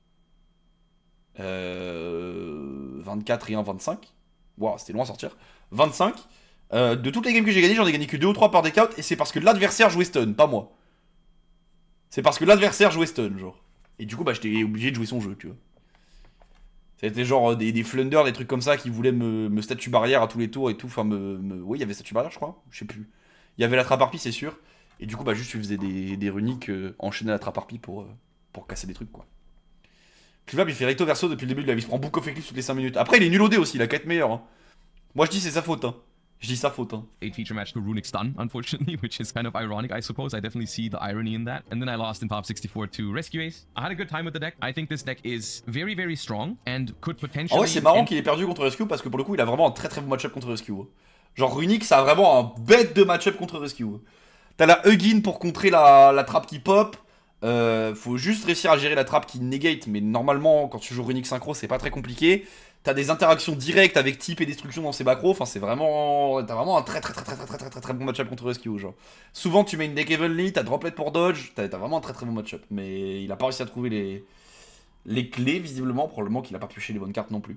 euh, vingt-quatre et un, vingt-cinq. Waouh, c'était loin à sortir. vingt-cinq. Euh, de toutes les games que j'ai gagnées, j'en ai gagné que deux ou trois par deck out, et c'est parce que l'adversaire jouait stun, pas moi. C'est parce que l'adversaire jouait stun, genre. Et du coup, bah, j'étais obligé de jouer son jeu, tu vois. C'était genre des, des flunders, des trucs comme ça qui voulaient me, me statue barrière à tous les tours et tout. Enfin, me. me... Oui, il y avait statue barrière, je crois. Je sais plus. Il y avait la trappe harpie, c'est sûr. Et du coup, bah, juste, tu faisais des, des runiques euh, enchaîner à la trappe harpie pour, euh, pour casser des trucs, quoi. Flip il fait recto verso depuis le début de la vie. Il se prend Book of Eclipse toutes les cinq minutes. Après, il est nul au dé aussi, il a qu'à être meilleur. Hein. Moi, je dis c'est sa faute, hein. Je dis sa faute, hein. Eight feature match to Runic Stun, unfortunately, which is kind of ironic, I suppose. I definitely see the irony in that. And then I lost in Pop sixty-four to Rescue Ace. I had a good time with the deck. I think this deck is very, very strong and could potentially... En vrai, c'est marrant qu'il ait perdu contre Rescue parce que pour le coup, il a vraiment un très très bon match-up contre Rescue. Genre, Runic, ça a vraiment un bête de match-up contre Rescue. T'as la Huggin pour contrer la, la trappe qui pop. Euh, faut juste réussir à gérer la trappe qui negate, mais normalement, quand tu joues Runic Synchro, c'est pas très compliqué. T'as des interactions directes avec type et destruction dans ses macros, enfin c'est vraiment... T'as vraiment un très très très très très très très très très bon match-up contre Rescue, genre. Souvent tu mets une deck Evenly, t'as Droplet pour dodge, t'as vraiment un très très bon match-up. Mais il a pas réussi à trouver les, les clés, visiblement, probablement qu'il a pas pioché les bonnes cartes non plus.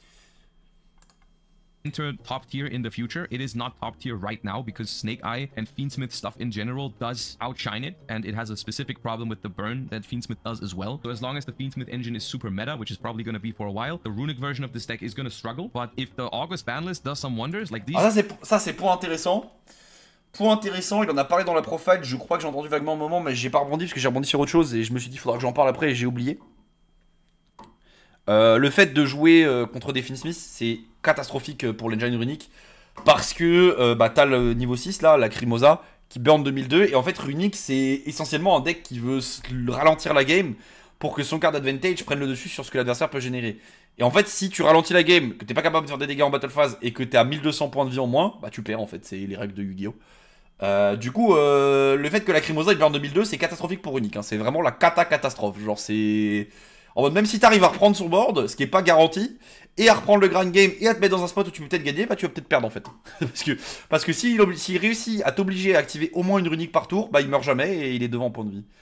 Enter top tier in the future. It is not top tier right now because Snake Eye and Fiendsmith stuff in general does outshine it, and it has a specific problem with the burn that Fiendsmith does as well. So as long as the Fiendsmith engine is super meta, which is probably going to be for a while, the runic version of this deck is going to struggle. But if the August banlist does some wonders, like these... Ah, ça c'est point intéressant. Point intéressant, il en a parlé dans la profile, je crois que j'ai entendu vaguement un moment, mais j'ai pas rebondi parce que j'ai rebondi sur autre chose et je me suis dit il faudra que j'en parle après et j'ai oublié. Euh, le fait de jouer euh, contre des Fiendsmith, c'est catastrophique pour l'engine runique parce que euh, bah, t'as le niveau six là, la Crimosa qui burn deux mille deux, et en fait Runic c'est essentiellement un deck qui veut ralentir la game pour que son card advantage prenne le dessus sur ce que l'adversaire peut générer. Et en fait si tu ralentis la game, que t'es pas capable de faire des dégâts en battle phase et que t'es à mille deux cents points de vie en moins, bah tu perds en fait, c'est les règles de Yu-Gi-Oh! Euh, du coup, euh, le fait que la Crimosa il burn deux mille deux, c'est catastrophique pour Runic, hein. C'est vraiment la cata catastrophe, genre c'est... En mode, même si t'arrives à reprendre son board, ce qui est pas garanti, et à reprendre le grind game, et à te mettre dans un spot où tu peux peut-être gagner, bah tu vas peut-être perdre en fait. parce que, parce que s'il s'il réussit à t'obliger à activer au moins une runique par tour, bah il meurt jamais et il est devant en point de vie.